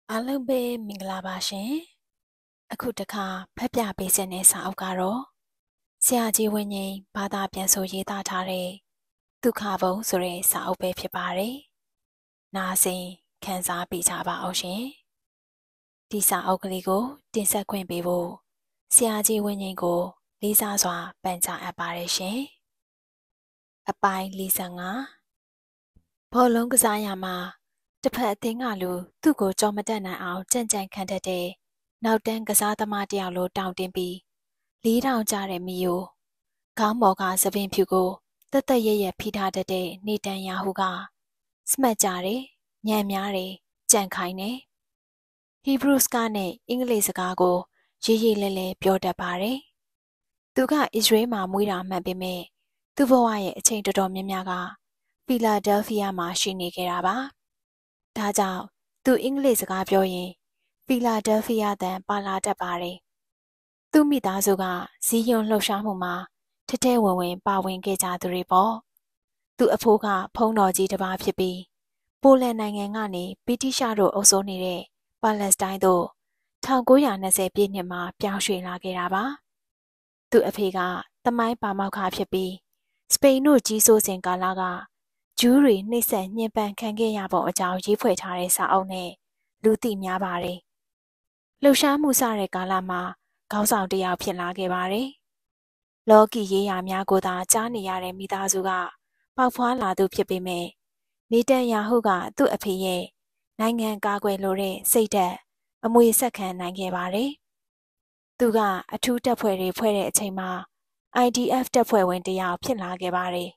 အားလုံးပဲမင်္ဂလာပါရှင်အခုတခါဖတ်ပြပေးခြင်းတဲ့စာအုပ်ကတော့ဆရာကြီးဝင်းငိမ့်ဘာသာပြန်ဆိုရေးသားထားတဲ့ဒုက္ခဘုံဆိုတဲ့စာအုပ်ပဲဖြစ်ပါတယ်နားဆင်ခန်းစားပေးကြပါအောင်ရှင်ဒီစာအုပ်ကလေးကိုတင်ဆက်ခွင့်ပေးဖို့ဆရာကြီးဝင်းငိမ့်ကိုလေးစားစွာပန်ကြားအပ်ပါတယ်ရှင်အပိုင်း45ဘောလုံးကစားရမှာတစ်ဖက်အသင်းကလူသူ့ကိုကြောမတက်နိုင်အောင်ကြံ့ကြံ့ခံတတ်တဲ့နောက်တန်းကစားသမားတယောက်လိုတောင်းတင်ပြီး4000ကျတဲ့မီယိုခေါင်းပေါ်ကသပင်ဖြူကိုတက်တက်ရဲရဲဖိထားတတ်တဲ့နေတန်ယာဟုကစမတ်ကြတယ်ညံများတယ်ကြံ့ခိုင်းတယ်ဟီဘရုစကားနဲ့အင်္ဂလိပ်စကားကိုရေးရေးလဲလဲပြောတတ်ပါတယ်သူကအစ္စရေးမှာမွေးတာမှန်ပေမဲ့သူ့ဘဝရဲ့အချိန်တော်တော်များများကဖီလာဒဲလ်ဖီးယားမှာရှိနေခဲ့တာပါဒါကြောင့်သူအင်္ဂလိပ်စကားပြောရင်ဖီလာဒဲလ်ဖီးယားတန်ပါလာတတ်ပါတယ်။သူ့မိသားစုကဇီးယွန်းလှုပ်ရှားမှုမှာထထဲဝင်ဝင်ပါဝင်ခဲ့ကြသူတွေပေါ့။သူ့အဖိုးကဖုံးတော်ကြီးတစ်ပါးဖြစ်ပြီးပိုလန်နိုင်ငံကနေဗြိတိရှတို့အုပ်စိုးနေတဲ့ပါလက်စတိုင်းသို့1920ပြည့်နှစ်မှာပြောင်းရွှေ့လာခဲ့တာပါ။သူ့အဖေကသမိုင်းပါမောက္ခဖြစ်ပြီးစပိန်တို့ကြီးစိုးစဉ်ကာလကဂျူးတွေနှိပ်စက်ညှဉ်းပန်းခံခဲ့ရပုံအကြောင်းရေးဖွဲ့ထားတဲ့စာအုပ်နဲ့လူသိများပါတယ်။လှုပ်ရှားမှုစတဲ့ကာလမှာခေါင်းဆောင်တစ်ယောက်ဖြစ်လာခဲ့ပါတယ်။လော်ကီရေးရာများကိုသာကြားနေရတဲ့မိသားစုကပေါက်ဖွားလာသူဖြစ်ပေမဲ့နေတန်ယာဟုကသူ့အဖေရဲ့နိုင်ငံကာကွယ်လိုတဲ့စိတ်ဓာတ်အမွေဆက်ခံနိုင်ခဲ့ပါတယ်။သူကအထူးတပ်ဖွဲ့တွေဖွဲ့တဲ့အချိန်မှာ IDF တပ်ဖွဲ့ဝင်တစ်ယောက်ဖြစ်လာခဲ့ပါတယ်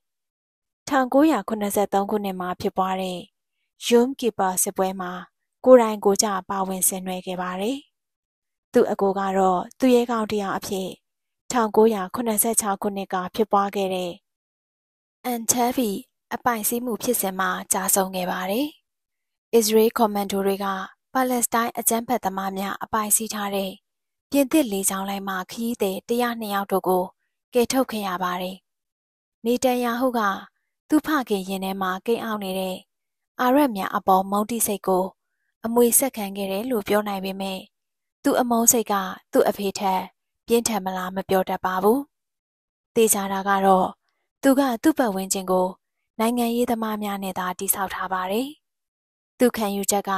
1983ခုနှစ်မှာဖြစ်ပွားတဲ့ယွမ်ကီပါစစ်ပွဲမှာကိုယ်တိုင်ကိုယ်ကျပါဝင်ဆင်နွှဲခဲ့ပါတယ်။သူ့အကိုကတော့သူရဲကောင်းတစ်ယောက်အဖြစ်1986ခုနှစ်ကဖြစ်ပွားခဲ့တဲ့အန်ချဗီအပိုင်စီးမှုဖြစ်စဉ်မှာကြာဆုံးခဲ့ပါတယ်။အစ္စရေးကွန်မန်ဒိုတွေကပါလက်စတိုင်းအကြမ်းဖက်သမားများအပိုင်စီးထားတဲ့ပြင်သစ်လေကြောင်းလိုင်းမှခရီးသည်102ယောက်တို့ကိုကယ်ထုတ်ခဲ့ရပါတယ်။နေတန်ယာဟုကသူ့ဖခင်ရင်ထဲမှာကိန်းအောင်နေတဲ့အာရက်များအပေါ်မုန်းတိစိတ်ကိုအမွေဆက်ခံခဲ့တယ်လို့ပြောနိုင်ပေမဲ့သူ့အမုန်းစိတ်ကသူ့အဖေထက်ပြင်းထန်မလားမပြောတတ်ပါဘူး။သေချာတာကတော့သူကသူ့ပတ်ဝန်းကျင်ကိုနိုင်ငံရေးသမားများနဲ့သာတိဆောက်ထားပါတယ်။သူခံယူချက်က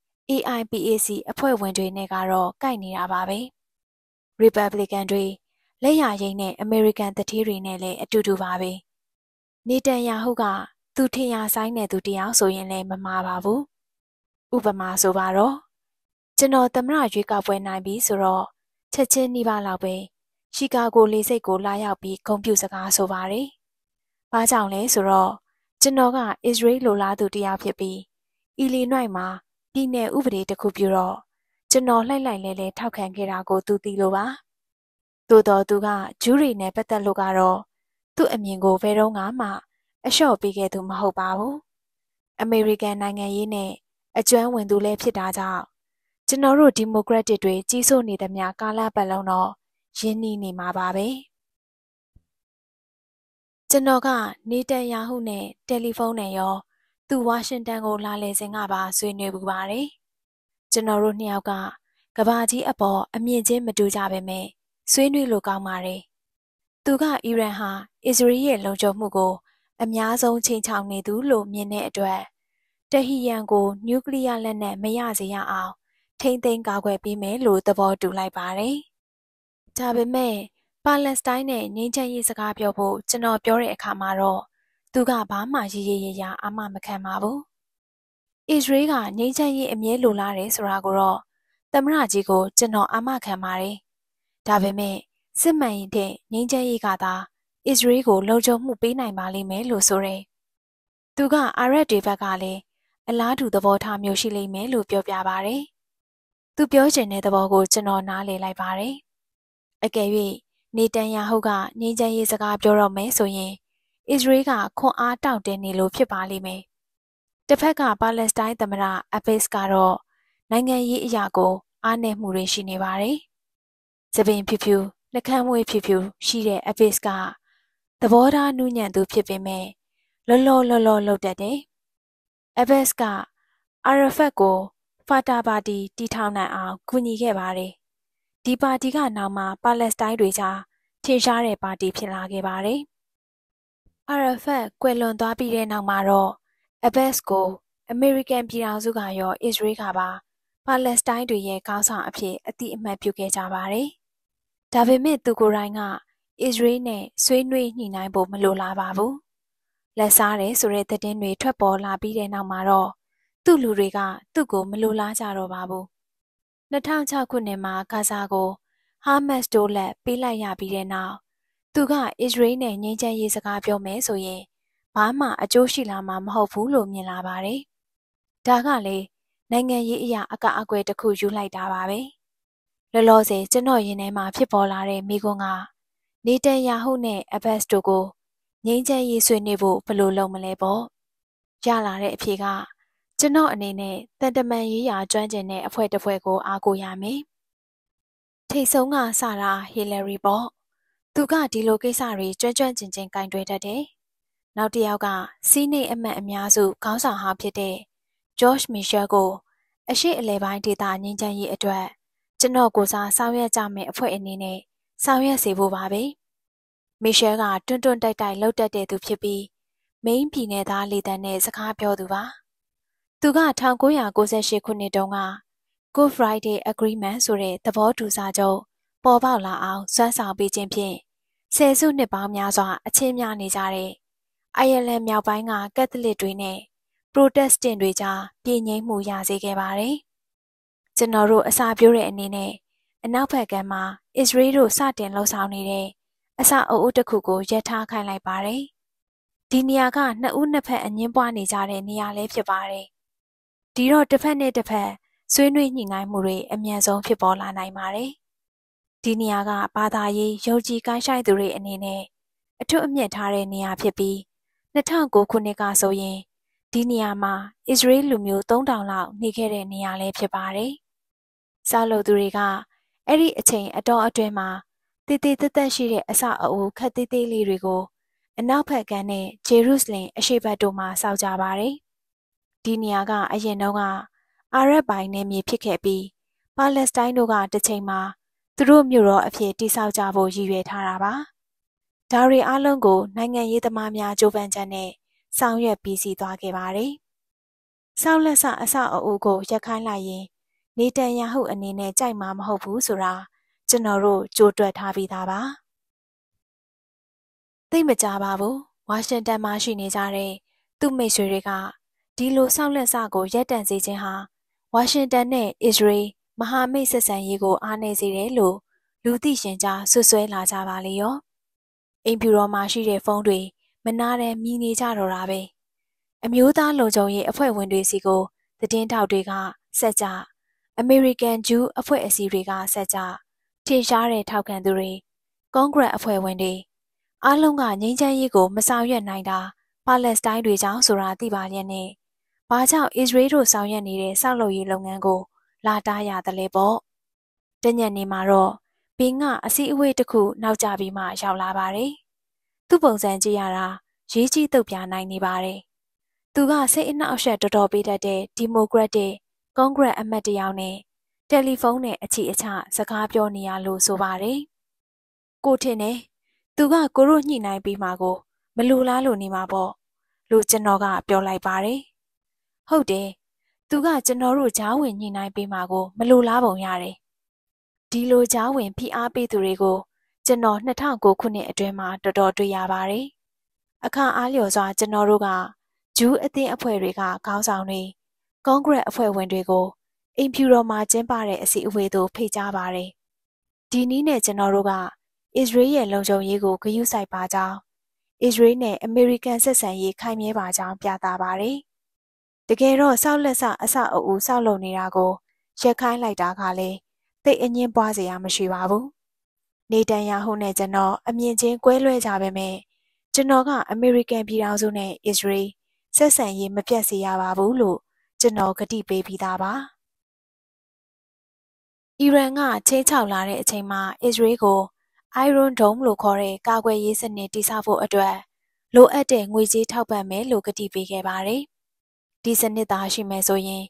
AIPAC အဖွဲ့ဝင်တွေနဲ့ကတော့ကိုက်နေတာပါပဲ။ Republican တွေလက်ရရိမ့်နဲ့ American တတိတွေနဲ့လည်းအတူတူပါပဲ။နေတန်ယာဟုကသူထင်ရဆိုင်တဲ့သူတယောက်ဆိုရင်လည်းမမှားပါဘူး။ဥပမာဆိုပါတော့ကျွန်တော်သမ္မတရွေးကောက်ပွဲနိုင်ပြီဆိုတော့ချက်ချင်းနှီးပါလောက်ပဲရှီကာဂိုလေဆိပ်ကိုလာရောက်ပြီးဂုဏ်ပြုစကားဆိုပါတယ်။ဘာကြောင့်လဲဆိုတော့ကျွန်တော်ကအစ္စရေးလိုလားသူတယောက်ဖြစ်ပြီးအီလီနွိုက်မှာပြည်နယ်ဥပဒေတစ်ခုပြုတော့ကျွန်တော်လှိုက်လှိုက်လဲလဲထောက်ခံခဲ့တာကိုသူသိလို့ပါ။သို့တော်သူကဂျူးတွေနဲ့ပတ်သက်လို့ကတော့သူ့အမြင်ကိုဘယ်တော့မှအလျှော့ပေးခဲ့သူမဟုတ်ပါဘူး။အမေရိကန်နိုင်ငံရေးနဲ့အကျွမ်းဝင်သူလည်းဖြစ်တာကြောင့်ကျွန်တော်တို့ဒီမိုကရက်တစ်တွေကြီးစိုးနေသမျှကာလပတ်လုံးတော့ရင်းနှီးနေမှာပါပဲ။ကျွန်တော်ကနေတန်ယာဟုနဲ့တယ်လီဖုန်းနဲ့ရောသူဝါရှင်တန်ကိုလာလေစဉ်ကပါဆွေးနွေးပူပါတယ်။ကျွန်တော်တို့နှစ်ယောက်ကကဘာကြီးအပေါ်အမြင့်ချင်းမတူကြပါနဲ့ဆွေးနွေးလို့ကောင်းပါတယ်။သူကအီရန်ဟာအစ္စရေးရဲ့လုံခြုံမှုကိုအများဆုံးချိန်ချောင်နေသူလို့မြင်တဲ့အတွက်တဟီယန်ကိုနျူကလ িয়ার လက်နက်မရစေရအောင်ထိမ့်သိမ်းကာကွယ်ပေးမယ်လို့သဘောတူလိုက်ပါတယ်။ဒါပေမဲ့ပါလက်စတိုင်းနဲ့ငြိမ်းချမ်းရေးစကားပြောဖို့ကျွန်တော်ပြောတဲ့အခါမှာတော့သူကဘာမှရရရအာမမခံပါဘူး။အစ္စရေးကငြိမ်းချမ်းရေးအမြဲလိုလားတယ်ဆိုတာကိုတော့သမ္မတကြီးကိုကျွန်တော်အာမခံပါတယ်။ဒါပေမဲ့စစ်မှန်ရင်တဲ့ငြိမ်းချမ်းရေးကသာအစ္စရေးကိုလုံခြုံမှုပေးနိုင်ပါလိမ့်မယ်လို့ဆိုတယ်။သူကအာရက်တွေဘက်ကလည်းအလားတူသဘောထားမျိုးရှိလိမ့်မယ်လို့ပြောပြပါတယ်။သူပြောချင်တဲ့သဘောကိုကျွန်တော်နားလည်လိုက်ပါတယ်။အကယ်၍နေတန်ယာဟုကငြိမ်းချမ်းရေးစကားပြောတော့မယ်ဆိုရင်အစ္စရေးကခွန်အားတောင့်တင်းနေလို့ဖြစ်ပါလိမ့်မယ်။တစ်ဖက်ကပါလက်စတိုင်းသမ္မတအဘစ်ကတော့နိုင်ငံရေးအရာကိုအားနည်းမှုတွေရှိနေပါတယ်။သပင်ဖြူဖြူနှကမ်းမွေးဖြူဖြူရှိတဲ့အဘစ်ကသဘောထားနူးညံ့သူဖြစ်ပေမဲ့လောလောလုပ်တတ်တယ်။အဘက်စ်ကအာရဖတ်ကိုဖာတာပါတီတီထောင်နိုင်အောင်ကူညီခဲ့ပါတယ်။ဒီပါတီကနောက်မှာပါလက်စတိုင်းတွေကြားထင်ရှားတဲ့ပါတီဖြစ်လာခဲ့ပါတယ်။အာရဖတ်ကွယ်လွန်သွားပြီးတဲ့နောက်မှာတော့အဘက်စ်ကိုအမေရိကန်ပြည်ထောင်စုကရောအစ္စရေးကပါပါလက်စတိုင်းတွေရဲ့ခေါင်းဆောင်အဖြစ်အတိအမှတ်ပြုခဲ့ကြပါတယ်။ဒါပေမဲ့သူကိုယ်တိုင်ကအစ္စရေးနဲ့ဆွေးနွေးညှိနှိုင်းဖို့မလိုလားပါဘူး။လက်စားတယ်ဆိုတဲ့သတင်းတွေထွက်ပေါ်လာပြီးတဲ့နောက်မှာတော့သူ့လူတွေကသူ့ကိုမလိုလားကြတော့ပါဘူး။2006ခုနှစ်မှာဂါဇာကိုဟာမတ်စ်တို့လက်ပေးလိုက်ရပြီးတဲ့နောက်သူကအစ္စရေးနဲ့ငြိမ်းချမ်းရေးစကားပြောမယ်ဆိုရင်ဘာမှအကျိုးရှိလာမှာမဟုတ်ဘူးလို့မြင်လာပါတယ်။ဒါကလေနိုင်ငံရေးအရာအကအကွယ်တစ်ခုယူလိုက်တာပါပဲ။လောလောဆယ်ကျွန်တော်ရင်ထဲမှာဖြစ်ပေါ်လာတဲ့မိကွန်းကနေတန်ယာဟုနဲ့အဘက်စ်တို့ကိုငြိမ်းချမ်းရေးဆွေးနွေးဖို့ဘယ်လိုလုပ်မလဲပေါ့။ရလာတဲ့အဖြေကကျွန်တော်အနေနဲ့တန်တမန်ရေးရာကျွမ်းကျင်တဲ့အဖွဲ့တစ်ဖွဲ့ကိုအားကိုးရမယ်။ထိတ်ဆုံးကစတာဟီလာရီပေါ့။သူကဒီလိုကိစ္စတွေကျွမ်းကျင်ကင်တွယ်တတ်တယ်။နောက်တစ်ယောက်ကစီးနိအမတ်အများစုခေါင်းဆောင်ဟောင်းဖြစ်တဲ့ဂျော့ချ်မီရှယ်ကိုအရှိအလဲပိုင်းဒေသငြိမ်းချမ်းရေးအတွက်ကျွန်တော်ကိုစားဆောင်ရွက်ကြမယ့်အဖွဲ့အနေနဲ့ဆောင်ရွက်စေဖို့ပါပဲ။မီရှယ်ကတွန်းတွန်းတိုက်တိုက်လှုပ်တတ်တဲ့သူဖြစ်ပြီးမိန်းပြည်နယ်သားလေတန်းနဲ့စကားပြောသူပါ။သူက1998ခုနှစ်တုန်းက Good Friday Agreement ဆိုတဲ့သဘောတူစာချုပ်ပေါ်ပေါက်လာအောင်စွမ်းဆောင်ပေးခြင်းဖြင့်ဆယ်စုနှစ်ပေါင်းများစွာအချင်းများနေကြတဲ့အိုင်ယာလန်မြောက်ပိုင်းကကက်သလစ်တွေနဲ့ပရိုတက်စတင့်တွေကြားပြည်ငြိမ်းမှုရစေခဲ့ပါတယ်။ကျွန်တော်တို့အစာပြိုးတဲ့အနေနဲ့အနောက်ဘက်ကမ်းမှာအစ္စရေးတို့စတင်လှုပ်ဆောင်နေတဲ့အဆောက်အဦတစ်ခုကိုရပ်ထားခိုင်းလိုက်ပါတယ်။ဒီနေရာကနှစ်ဦးနှစ်ဖက်အငင်းပွားနေကြတဲ့နေရာလေးဖြစ်ပါတယ်။ဒီတော့တစ်ဖက်နဲ့တစ်ဖက်ဆွေးနွေးညှိနှိုင်းမှုတွေအမြန်ဆုံးဖြစ်ပေါ်လာနိုင်ပါတယ်။ဒီနေရာကဘာသာရေးယုံကြည်ကိုင်းဆိုင်သူတွေအနေနဲ့အထွတ်အမြတ်ထားတဲ့နေရာဖြစ်ပြီး2009ခုနှစ်ကဆိုရင်ဒီနေရာမှာအစ္စရေးလူမျိုး3000လောက်နေခဲ့တဲ့နေရာလေးဖြစ်ပါတယ်။ဆောက်လုပ်သူတွေကအဲ့ဒီအချိန်အတော်အတွင်းမှာတည်တည်တသက်ရှိတဲ့အဆောက်အဦခက်သေးသေးလေးတွေကိုအနောက်ဘက်ကမ်းနဲ့ဂျေရုဆလင်အရှေ့ဘက်တို့မှာစောက်ကြပါတယ်။ဒီနေရာကအရင်တုန်းကအာရပ်ပိုင်းနယ်မြေဖြစ်ခဲ့ပြီးပါလက်စတိုင်းတို့ကတစ်ချိန်မှာသူတို့မြို့တော်အဖြစ်တည်ဆောက်ကြဖို့ရည်ရွယ်ထားတာပါ။ဒါတွေအားလုံးကိုနိုင်ငံရေးသမားများကြိုးပမ်းချက်နဲ့ဆောင်ရွက်ပြီးစီးသွားခဲ့ပါတယ်။ဆောက်လက်စအဆောက်အဦကိုရက်ခိုင်းလိုက်ရင်နေတန်ယာဟုအနေနဲ့ကြိုက်မှာမဟုတ်ဘူးဆိုတာကျွန်တော်တို့ကြိုးတွက်ထားပြီးသားပါ။သိမကြပါဘူး။ဝါရှင်တန်မှာရှိနေကြတဲ့သူ့မိတ်ဆွေတွေကဒီလိုဆောက်လက်စကိုရပ်တန့်စေခြင်းဟာဝါရှင်တန်နဲ့အစ္စရေးမဟာမိတ်ဆက်ဆံရေးကိုအားနည်းစေတယ်လို့လူသိရှင်ကြားဆွဆွဲလာကြပါလေရော။အိမ်ဖြူတော်မှာရှိတဲ့ဖုန်းတွေမနာတဲ့မြည်နေကြတော့တာပဲ။အမျိုးသားလုံခြုံရေးအဖွဲ့ဝင်တွေစီကိုသတင်းထောက်တွေကဆက်ကြအမေရိကန်ဂျူးအဖွဲ့အစည်းတွေကဆက်ကြထင်ရှားတဲ့ထောက်ခံသူတွေကွန်ဂရက်အဖွဲ့ဝင်တွေအားလုံးကငြိမ်းချမ်းရေးကိုမဆောင်ရွက်နိုင်တာပါလက်စတိုင်းတွေကြောင့်ဆိုတာသိပါရဲ့နဲ့ဘာကြောင့်အစ္စရေးတို့ဆောင်ရွက်နေတဲ့ဆောက်လုပ်ရေးလုပ်ငန်းကိုလာတားရတယ်လေပေါ့တညနေမှာတော့ဘင်းကအစည်းအဝေးတစ်ခုနောက်ကျပြီးမှရောက်လာပါတယ်သူ့ပုံစံကြည့်ရတာရေးကြီးတုတ်ပြနိုင်နေပါတယ်သူကစိတ်အနှောက်အယှက်တော်တော်ပေးတတ်တဲ့ဒီမိုကရက်တစ်ကွန်ဂရက်အမတ်တယောက်နဲ့တယ်လီဖုန်းနဲ့အချီအချစကားပြောနေရလို့ဆိုပါတယ်ကိုထင်တယ်သူကကိုတို့ညှိနှိုင်းပြီးမှကိုမလူလားလို့နေမှာပေါ့လို့ကျွန်တော်ကပြောလိုက်ပါတယ်ဟုတ်တယ်သူကကျွန်တော်တို့ကြားဝင်ညှိနှိုင်းပေးမှာကိုမလိုလားပုံရတယ်ဒီလိုကြားဝင်ဖိအားပေးသူတွေကိုကျွန်တော်2009ခုနှစ်အတွင်းမှာတော်တော်တွေ့ရပါတယ်အခါအားလျော်စွာကျွန်တော်တို့ကဂျူးအသင်းအဖွဲ့တွေကခေါင်းဆောင်တွေကွန်ဂရက်အဖွဲ့ဝင်တွေကိုအိမ်ဖြူတော်မှာကျင်းပတဲ့အစည်းအဝေးသို့ဖိတ်ကြားပါတယ်ဒီနည်းနဲ့ကျွန်တော်တို့ကအစ္စရေးရဲ့လုံခြုံရေးကိုဂရုစိုက်ပါကြောင်းအစ္စရေးနဲ့အမေရိကန်ဆက်ဆံရေးခိုင်မြဲပါကြောင်းပြသပါတယ်တကယ်တော့ဆောက်လက်စအဆောက်အဦဆောက်လုပ်နေတာကိုရက်ခိုင်းလိုက်တာကလည်းသိအငင်းပွားစရာမရှိပါဘူးနေတန်ယာဟုနဲ့ကျွန်တော်အမြင်ချင်းကွဲလွဲကြပါမယ်ကျွန်တော်ကအမေရိကန်ပြည်ထောင်စုနဲ့အစ္စရေးဆက်ဆံရေးမပြတ်စေရပါဘူးလို့ကျွန်တော်ကတိပေးပြီးသားပါအီရန်ကချင်းချောက်လာတဲ့အချိန်မှာအစ္စရေးကို Iron Dome လို့ခေါ်တဲ့ကာကွယ်ရေးစနစ်တည်ဆောက်ဖို့အတွက်လိုအပ်တဲ့ငွေကြေးထောက်ပံ့မယ်လို့ကတိပေးခဲ့ပါတယ်ဒီစနစ်သားရှိမယ်ဆိုရင်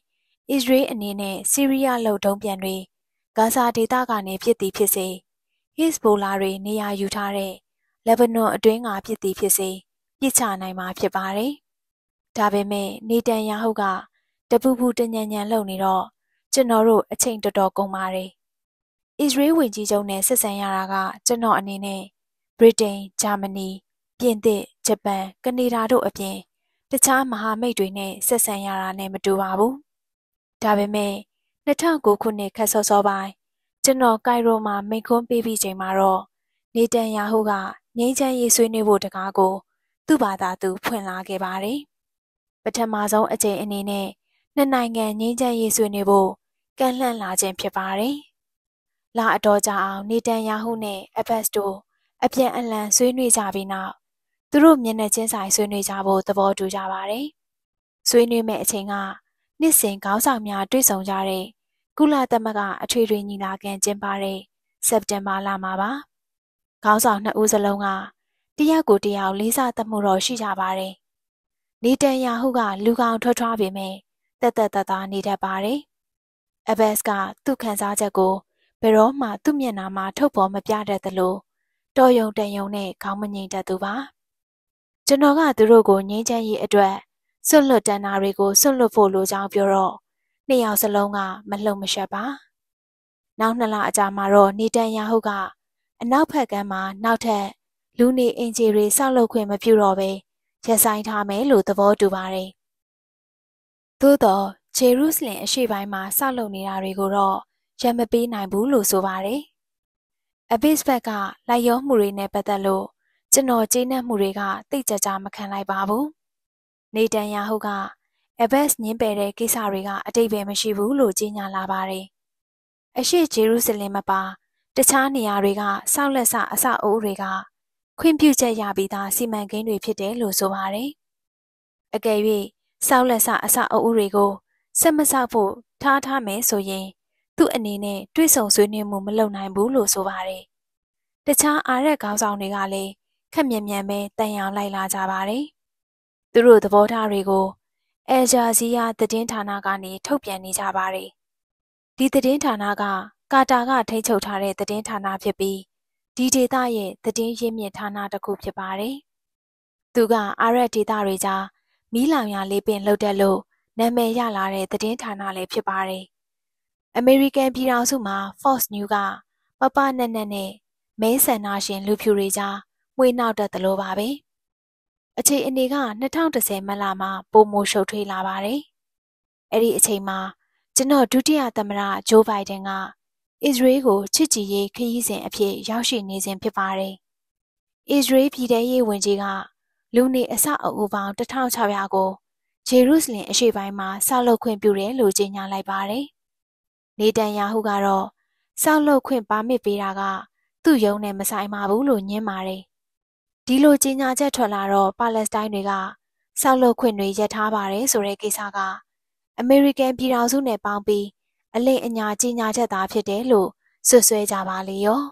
အစ္စရေးအနေနဲ့ဆီးရီးယားလုံတုံးပြန်တွေဂါဇာဒေသကနေဖြစ်သည်ဖြစ်စေဟစ်ဘိုလာတွေနေရာယူထားတဲ့လက်ဘနွန်အတွင်းကဖြစ်သည်ဖြစ်စေပြစ်ချနိုင်မှာဖြစ်ပါတယ်။ဒါပေမဲ့နေတန်ယာဟုကတပူပူတညံညံလုပ်နေတော့ကျွန်တော်တို့အချိန်တော်တော်ကုန်ပါတယ်။အစ္စရေးဝန်ကြီးချုပ်နဲ့ဆက်ဆံရတာကကျွန်တော်အနေနဲ့ဗြိတိန်၊ဂျာမနီ၊ပြင်သစ်၊ဂျပန်၊ကနေဒါတို့အပြင်တခြားမဟာမိတ်တွေနဲ့ဆက်ဆံရတာနဲ့မတူပါဘူး။ဒါပေမဲ့2009ခုနှစ်ခက်စောစောပိုင်းကျွန်တော်ကိုင်ရိုမှာမိန့်ခွန်းပေးပြီးချိန်မှာတော့နေတန်ယာဟုကငြိမ်းချမ်းရေးဆွေးနွေးဖို့တကားကိုသူ့ဘာသာသူဖွင့်လာခဲ့ပါတယ်။ပထမဆုံးအကြိမ်အနေနဲ့နှစ်နိုင်ငံငြိမ်းချမ်းရေးဆွေးနွေးဖို့ကန့်လန့်လာခြင်းဖြစ်ပါတယ်။လအတော်ကြာအောင်နေတန်ယာဟုနဲ့အဘတ်စ်တို့အပြန်အလှန်ဆွေးနွေးကြပြီးနောက်သူတို့မျက်နှာချင်းဆိုင်ဆွေးနွေးကြဖို့သဘောတူကြပါတယ်။ဆွေးနွေးမဲ့အချိန်ကနှစ်စဉ်ခေါင်းဆောင်များတွေ့ဆုံကြတဲ့ကုလသမဂ္ဂအထွေထွေညီလာခံကျင်းပတဲ့စက်တင်ဘာလမှာပါ။ခေါင်းဆောင်နှစ်ဦးစလုံးကတယောက်ကိုတယောက်လေးစားသမှုတော့ရှိကြပါတယ်။နေတန်ယာဟုကလူကောင်ထွထွားပေမဲ့တက်တက်တသားနေတတ်ပါတယ်။အဘတ်စ်ကသူ့ခံစားချက်ကိုဘယ်တော့မှသူ့မျက်နှာမှာထုတ်ဖော်မပြတတ်သလိုတော်ယုံတန်ယုံနဲ့ခေါင်းမငိမ့်တတ်သူပါ။ကျွန်တော်ကသူတို့ကိုငြိမ်းချမ်းရေးအတွက်စွန့်လွတ်တန်တာတွေကိုစွန့်လွတ်ဖို့လိုကြောင်းပြောတော့နှစ်ယောက်စလုံးကမလှုပ်မရှက်ပါ။နောက်2လအကြာမှာတော့နေတန်ယာဟုကအနောက်ဘက်ကမ်းမှာနောက်ထပ်လူနေအင်ဂျီတွေဆောက်လုပ်ခွင့်မပြုတော့ဘဲရပ်ဆိုင်းထားမယ်လို့သဘောတူပါတယ်။သို့တော့ဂျေရုဆလင်အရှေ့ပိုင်းမှာဆောက်လုပ်နေတာတွေကိုတော့ရပ်မပေးနိုင်ဘူးလို့ဆိုပါတယ်။အဘစ်ဘက်ကလိုက်ရောမှုတွေနဲ့ပတ်သက်လို့ကျွန်တော်ကျေနပ်မှုတွေကတိတ်ကြကြမခံလိုက်ပါဘူး။နေတန်ယာဟုကအဘတ်စ်ညင်းပယ်တဲ့ကိစ္စတွေကအတိတ်ပဲမရှိဘူးလို့ကြေညာလာပါတယ်။အရှေ့ဂျေရုဆလင်မပါတခြားနေရာတွေကဆောက်လက်စအဆောက်အဦတွေကခွင့်ပြုချက်ရပြီးသားစီမံကိန်းတွေဖြစ်တယ်လို့ဆိုပါတယ်။အကယ်၍ဆောက်လက်စအဆောက်အဦတွေကိုဆက်မဆောက်ဖို့ထားမယ်ဆိုရင်သူ့အနေနဲ့တွေးဆုံဆွေးနွေးမှုမလုပ်နိုင်ဘူးလို့ဆိုပါတယ်။တခြားအာရက်ခေါင်းဆောင်တွေကလည်းခက်မြန်မြန်ပဲတန်ရောင်လိုက်လာကြပါတယ်။သူတို့သဘောထားတွေကိုအယ်ဂျာဇီယာသတင်းဌာနကနေထုတ်ပြန်နေကြပါတယ်။ဒီသတင်းဌာနကကာတာကထိန်းချုပ်ထားတဲ့သတင်းဌာနဖြစ်ပြီးဒီဒေသရဲ့သတင်းရင်းမြစ်ဌာနတစ်ခုဖြစ်ပါတယ်။သူကအာရက်ဒေသတွေကြားမီးလောင်ရာလေးပင်လှုပ်တက်လို့နာမည်ရလာတဲ့သတင်းဌာနလည်းဖြစ်ပါတယ်။အမေရိကန်ပြည်ထောင်စုမှာ Fox News ကပပနက်နက်နဲ့မဲဆန္ဒရှင်လူဖြူတွေကြားမှွေနှောက်တတ်သလိုပါပဲ။အခြေအနေက2010မတ်လမှာပိုမိုရှုပ်ထွေးလာပါတယ်။အဲ့ဒီအချိန်မှာကျွန်တော်ဒုတိယသမ္မတဂျိုးဘိုင်ဒန်ကအစ္စရေးကိုချစ်ကြည်ရေးခရီးစဉ်အဖြစ်ရောက်ရှိနေစဉ်ဖြစ်ပါတယ်။အစ္စရေးပြည်ထရေးဝန်ကြီးကလူနေအဆောက်အဦပေါင်း1600ကိုဂျေရုဆလင်အရှေ့ပိုင်းမှာဆောက်လုပ်ခွင့်ပြုတယ်လို့ကြေညာလိုက်ပါတယ်။နေတန်ယာဟုကတော့ဆောက်လုပ်ခွင့်ပါမစ်ပေးတာကသူ့ရုံးနဲ့မဆိုင်ပါဘူးလို့ညင်းပါတယ်။ဒီလိုကြေညာချက်ထွက်လာတော့ပါလက်စတိုင်းတွေကဆောက်လုပ်ခွင့်တွေရပ်ထားပါတယ်ဆိုတဲ့ကိစ္စကအမေရိကန်ပြည်ထောင်စုနဲ့ပေါင်းပြီးအလိမ်အညာကြေညာချက်သားဖြစ်တယ်လို့ဆွဆွဲကြပါလေရော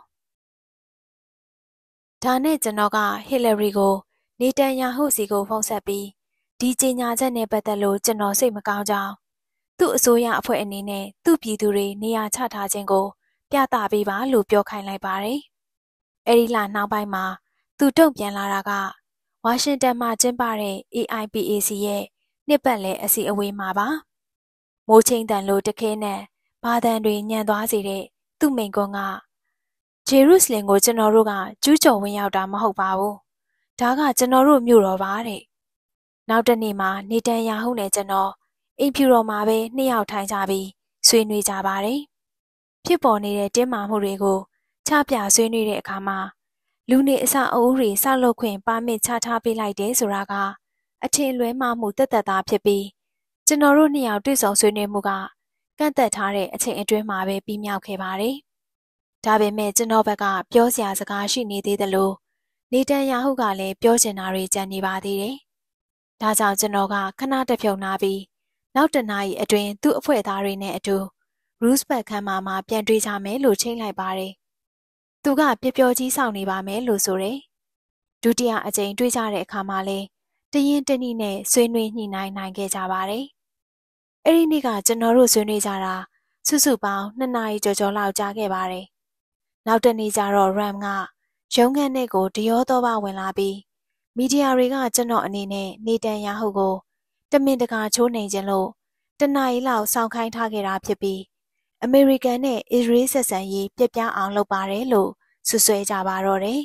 ။ဒါနဲ့ကျွန်တော်ကဟီလရီကိုနေတန်ယာဟုစီကိုဖုန်းဆက်ပြီးဒီကြေညာချက်နဲ့ပတ်သက်လို့ကျွန်တော်စိတ်မကောင်းကြောင်းသူ့အစိုးရအဖွဲ့အနေနဲ့သူ့ပြည်သူတွေနေရာချထားခြင်းကိုပြသပေးပါလို့ပြောခိုင်းလိုက်ပါတယ်။အဲဒီလနောက်ပိုင်းမှာသူတုံ့ပြန်လာတာကဝါရှင်တန်မှာကျင်းပတဲ့ AIPAC ရဲ့နှစ်ပတ်လည်အစည်းအဝေးမှာပါ။မိုးချင်းတန်လိုတခဲနဲ့ဘာတန်တွေညံသွားစေတဲ့သူ့မိန့်ခွန်းကဂျေရုဆလင်ကိုကျွန်တော်တို့ကကျူးကျော်ဝင်ရောက်တာမဟုတ်ပါဘူး။ဒါကကျွန်တော်တို့မြို့တော်ပါတဲ့။နောက်တနေ့မှာနေတန်ယာဟုနဲ့ကျွန်တော်အိမ်ဖြူတော်မှာပဲနှစ်ယောက်ထိုင်ကြပြီးဆွေးနွေးကြပါတယ်။ဖြစ်ပေါ်နေတဲ့တင်းမာမှုတွေကိုချပြဆွေးနွေးတဲ့အခါမှာလူနေအဆောက်အဦတွေဆောက်လုပ်ခွင့်ပါမစ်ချထားပေးလိုက်တယ်ဆိုတာကအထင်လွဲမှားမှုတက်တက်သားဖြစ်ပြီးကျွန်တော်တို့နှစ်ယောက်တွေ့ဆုံဆွေးနွေးမှုကကန့်သက်ထားတဲ့အချိန်အတွင်းမှာပဲပြီးမြောက်ခဲ့ပါတယ်။ဒါပေမဲ့ကျွန်တော်ဘက်ကပြောစရာစကားရှိနေသေးသလိုနေတန်ယာဟုကလည်းပြောချင်တာတွေကြံနေပါသေးတယ်။ဒါကြောင့်ကျွန်တော်ကခဏတဖြုံနာပြီးနောက်တနာရီအတွင်းသူ့အဖွဲ့သားတွေနဲ့အတူရူးစဘတ်ခမ်းမှာပြန်တွေ့ကြမယ်လို့ချိန်လိုက်ပါတယ်။သူကပျော်ကြီးဆောင်နေပါမယ်လို့ဆိုတယ်။ဒုတိယအကြိမ်တွေ့ကြတဲ့အခါမှာလဲတရင်တနည်းနဲ့ဆွေးနွေးညှိနှိုင်းနိုင်ခဲ့ကြပါတယ်။အဲ့ဒီနေ့ကကျွန်တော်တို့ဆွေးနွေးကြတာစုစုပေါင်း2 နာရီကျော်လောက်ကြာခဲ့ပါတယ်။နောက်တနေ့ကျတော့ RAM ကရုံးခန်းထဲကိုတရောသောပါဝင်လာပြီးမီဒီယာတွေကကျွန်တော်အနေနဲ့နေတန်ယာဟုကိုတမင်တကာချိုးနှိမ်ခြင်းလို့1 နာရီလောက်စောင့်ခိုင်းထားခဲ့တာဖြစ်ပြီးအမေရိကန်နဲ့အစ္စရေးဆက်ဆံရေးပြက်ပြားအောင်လုပ်ပါတယ်လို့ဆွဆွဲကြပါတော့တယ်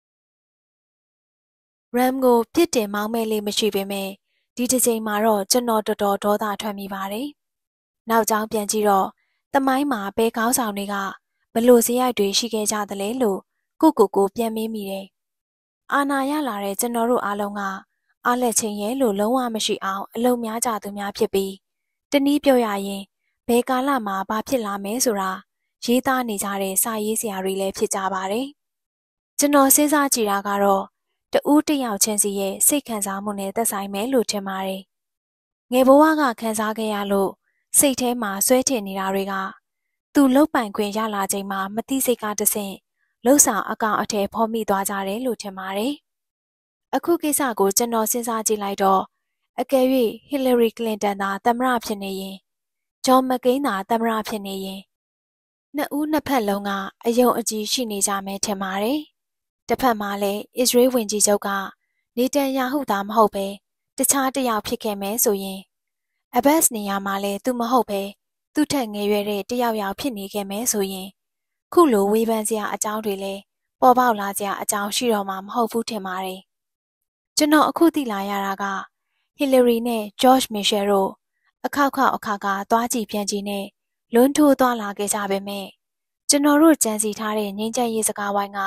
။ RAM ကိုပြစ်တင်မောင်းမဲလေးမရှိပေမဲ့ဒီတစ်ချိန်မှာတော့ကျွန်တော်တော်တော်ဒေါသထွက်မိပါတယ်။နောက်ကြောင်းပြန်ကြည့်တော့သမိုင်းမှာဘယ်ကောင်းဆောင်တွေကဘလို့ဇယိုက်တွေရှိခဲ့ကြသလဲလို့ကိုပြန်မေးမိတယ်။အာနာရလာတဲ့ကျွန်တော်တို့အားလုံးကအားလက်ချင်းရဲ့လို့လုံးဝမရှိအောင်အလုံများကြသူများဖြစ်ပြီးတနည်းပြောရရင်ဘယ်ကာလမှာဘာဖြစ်လာမယ်ဆိုတာရေးသားနေကြတဲ့စာရေးဆရာတွေလည်းဖြစ်ကြပါတယ်။ကျွန်တော်စဉ်းစားကြည့်တာကတော့တဦးတစ်ယောက်ချင်းစီရဲ့စိတ်ခံစားမှုနဲ့သက်ဆိုင်မယ်လို့ထင်ပါတယ်။ငယ်ဘဝကခံစားခဲ့ရလို့စိတ်ထဲမှာဆွဲထင်နေတာတွေကသူလှုပ်ပိုင်ခွင့်ရလာချိန်မှာမသိစိတ်ကတဆင့်လှုပ်ဆောင်အကောင်အထည်ဖော်မိသွားကြတယ်လို့ထင်ပါတယ်။အခုကိစ္စကိုကျွန်တော်စဉ်းစားကြည့်လိုက်တော့အကယ်၍ဟီလရီကလင်တန်သာသမ္မတဖြစ်နေရင်ဂျွန်မကိန်းသာသမ္မတဖြစ်နေရင်နှစ်ဦးနှစ်ဖက်လုံးကအယုံအကြည်ရှိနေကြမယ်ထင်ပါတယ်။တစ်ဖက်မှာလည်းအစ္စရေးဝန်ကြီးချုပ်ကနေတန်ယာဟုသာမဟုတ်ပဲတခြားတစ်ယောက်ဖြစ်ခဲ့မယ်ဆိုရင်အဘတ်စ်နေရာမှာလည်းသူမဟုတ်ပဲသူ့ထက်ငယ်ရွယ်တဲ့တစ်ယောက်ဖြစ်နေခဲ့မယ်ဆိုရင်ခုလိုဝေဖန်စရာအကြောင်းတွေလည်းပေါ်ပေါက်လာစရာအကြောင်းရှိတော့မှာမဟုတ်ဘူးထင်ပါတယ်။ကျွန်တော်အခုသိလာရတာကဟီလရီနဲ့ဂျော့ချ်မီရှယ်တို့အခါသွားကြည့်ပြန်ကြည့်နဲ့လွန်းထိုးသွားလာခဲ့ကြပေမဲ့ကျွန်တော်တို့ကြံစီထားတဲ့ငြိမ်းချမ်းရေးစကားဝိုင်းက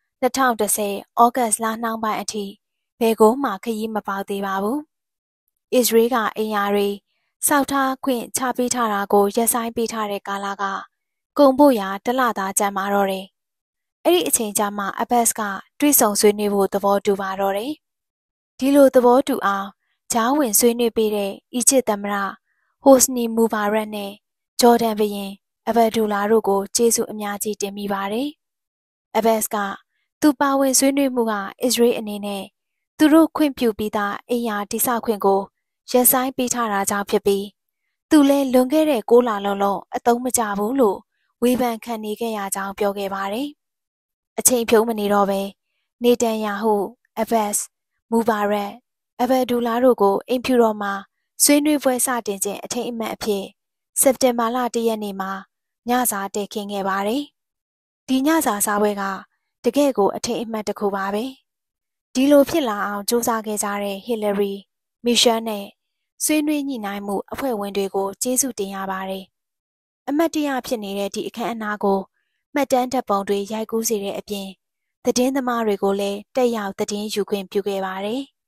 2010ဩဂတ်လနှောင်းပိုင်းအထိဘယ်ကိုမှခရီးမပေါက်သေးပါဘူး။အစ္စရေးကအင်အားတွေစောက်ထားခွင့်ချပေးထားတာကိုရပ်ဆိုင်းပေးထားတဲ့ကာလကကုန်ဖို့ရာတလသားကြံပါတော့တယ်။အဲ့ဒီအချိန်ကျမှအဘတ်စ်ကတွေးဆုံဆွေးနွေးဖို့သဘောတူပါတော့တယ်။ဒီလိုသဘောတူအောင်ဂျားဝင်ဆွေးနွေးပေးတဲ့အီဂျစ်သမ္မတဟိုစနီမူဘာရက်နဲ့ဂျော်ဒန်ဘုရင်အဘဒူလာတို့ကိုကျေးဇူးအများကြီးတင်မိပါတယ်။အဘတ်စ်ကသူပါဝင်ဆွေးနွေးမှုကအစ္စရေးအနေနဲ့သူတို့ခွင့်ပြုပြီးသားအိမ်ယာတိစခွင့်ကိုရပ်ဆိုင်းပေးထားတာကြောင့်ဖြစ်ပြီးသူလည်းလွန်ခဲ့တဲ့6 လလုံးအသုံးမကျဘူးလို့ဝေဖန်ခံနေခဲ့ရကြောင်းပြောခဲ့ပါတယ်။အချိန်ဖြုံးမနေတော့ပဲနေတန်ယာဟုအဘတ်စ်မူဘာရက်အဘဒူလာတို့ကိုအိမ်ဖြူတော်မှာဆွေးနွေးပွဲစတင်ခြင်းအထိမ်းအမှတ်အဖြစ်စက်တင်ဘာလ1 ရက်နေ့မှာညစာတည်ခင်းခဲ့ပါတယ်။ဒီညစာစားပွဲကတကယ့်ကိုအထိမ်းအမှတ်တစ်ခုပါပဲ။ဒီလိုဖြစ်လာအောင်စူးစမ်းခဲ့ကြတဲ့ဟီလရီ၊မီရှယ်နဲ့ဆွေးနွေးညှိနှိုင်းမှုအဖွဲ့ဝင်တွေကိုကျေးဇူးတင်ရပါတယ်။အမတ်တရဖြစ်နေတဲ့ဒီအခမ်းအနားကိုမှတ်တမ်းဓာတ်ပုံတွေရိုက်ကူးစေတဲ့အပြင်သတင်းသမားတွေကိုလည်းတက်ရောက်သတင်းယူခွင့်ပြုခဲ့ပါတယ်။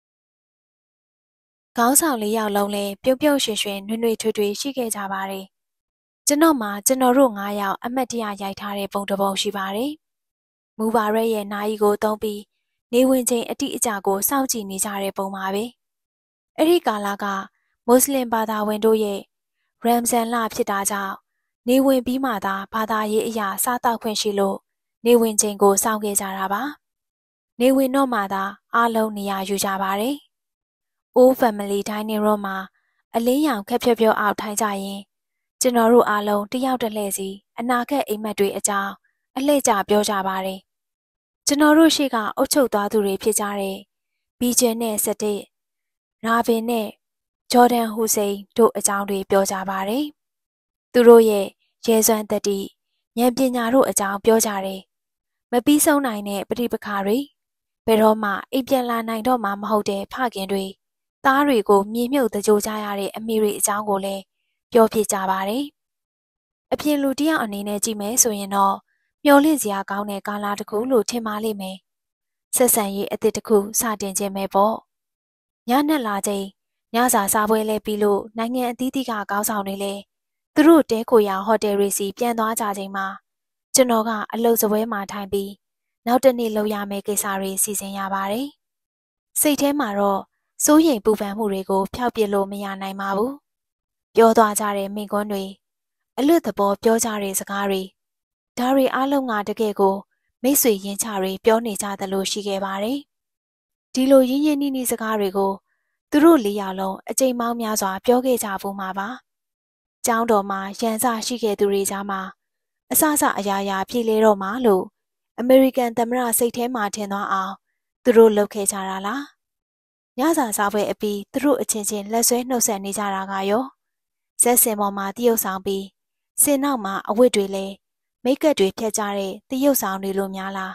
ခေါင်းဆောင်4 ယောက်လုံးလည်းပြုံးရွှင်နွေ့ထွေးရှိခဲ့ကြပါတယ်။ကျွန်တော်တို့5 ယောက်အမတ်တရရိုက်ထားတဲ့ပုံတစ်ပုံရှိပါတယ်။မူဘာရက်ရဲ့နာယီကိုသုံးပြီးနေဝင်ချိန်အတိအကျကိုစောင့်ကြည့်နေကြတဲ့ပုံပါပဲ။အဲ့ဒီကာလကမွတ်စလင်ဘာသာဝင်တို့ရဲ့ရမ်ဇန်လဖြစ်တာကြောင့်နေဝင်ပြီးမှသာဘာသာရေးအရာစားတောက်ခွင့်ရှိလို့နေဝင်ချိန်ကိုစောင့်ခဲ့ကြတာပါ။နေဝင်တော့မှသာအားလုံးနေရာယူကြပါတယ်။ Old Family Dining Room မှာအလင်းရောင်ခက်ဖြောဖြောအောက်ထိုင်ကြရင်ကျွန်တော်တို့အားလုံးတယောက်တစ်လှည့်စီအနာဂတ်အိမ်မက်တွေအကြောင်းအလှည့်ကျပြောကြပါတယ်။ကျွန်တော်တို့ရှေ့ကအုပ်ချုပ်သွားသူတွေဖြစ်ကြတဲ့ဘီဂျင်နဲ့စတစ်၊ရာဘင်နဲ့ဂျော်ဒန်ဟူစိန်တို့အကြောင်းတွေပြောကြပါတယ်။သူတို့ရဲ့ရဲစွမ်းသတ္တိဉာဏ်ပညာတို့အကြောင်းပြောကြတယ်။မပြီးဆုံးနိုင်တဲ့ပဋိပက္ခတွေဘယ်တော့မှအိမ်ပြန်လာနိုင်တော့မှမဟုတ်တဲ့ဖခင်တွေသားတွေကိုမြေမြုပ်တကြိုကြရတဲ့အမိတွေအကြောင်းကိုလည်းပြောပြကြပါတယ်။အပြင်လူတယောက်အနေနဲ့ကြည့်မယ်ဆိုရင်တော့မျှော်လင့်စရာကောင်းတဲ့ကာလတစ်ခုလို့ထင်ပါလိမ့်မယ်။ဆက်ဆံရေးအသစ်တစ်ခုစတင်ခြင်းပဲပေါ့။ညနေလာချိန်ညစာစားပွဲလဲပြီးလို့နိုင်ငံအသီးသီးကကောင်းဆောင်တွေလည်းသူတို့တဲကိုရာဟိုတယ်တွေစီပြန်သွားကြချိန်မှာကျွန်တော်ကအလုပ်စပွဲမှာထိုင်ပြီးနောက်တနေ့လုပ်ရမယ့်ကိစ္စတွေစီစဉ်ရပါတယ်။စိတ်ထဲမှာတော့စိုးရိမ်ပူပန်မှုတွေကိုဖျောက်ပစ်လို့မရနိုင်ပါဘူး။ပြောသွားကြတဲ့မိန့်ခွန်းတွေအလွတ်သဘောပြောကြတဲ့စကားတွေဒါတွေအားလုံးကတကယ်ကိုမိတ်ဆွေရင်းချတွေပြောနေကြသလိုရှိခဲ့ပါတယ်။ဒီလိုရင်းရင်းနှီးနှီးစကားတွေကိုသူတို့၄ယောက်လုံးအကြိမ်ပေါင်းများစွာပြောခဲ့ကြဘူးမှာပါ။ကျောင်းတော်မှာရန်စရှိခဲ့သူတွေကြားမှာအစစအရာရာပြည်လေတော့မှလို့အမေရိကန်သမ္မတစိတ်ထဲမှာထင်သွားအောင်သူတို့လုပ်ခဲ့ကြတာလား။ညစာစားပွဲအပြီးသူတို့အချင်းချင်းလက်ဆွဲနှုတ်ဆက်နေကြတာကရောဇက်စင်ပေါ်မှာတရုပ်ဆောင်ပြီးစင်နောက်မှာအဝတ်တွေလဲမိတ်ကပ်တွေဖြတ်ကြတဲ့တရုပ်ဆောင်တွေလိုများလား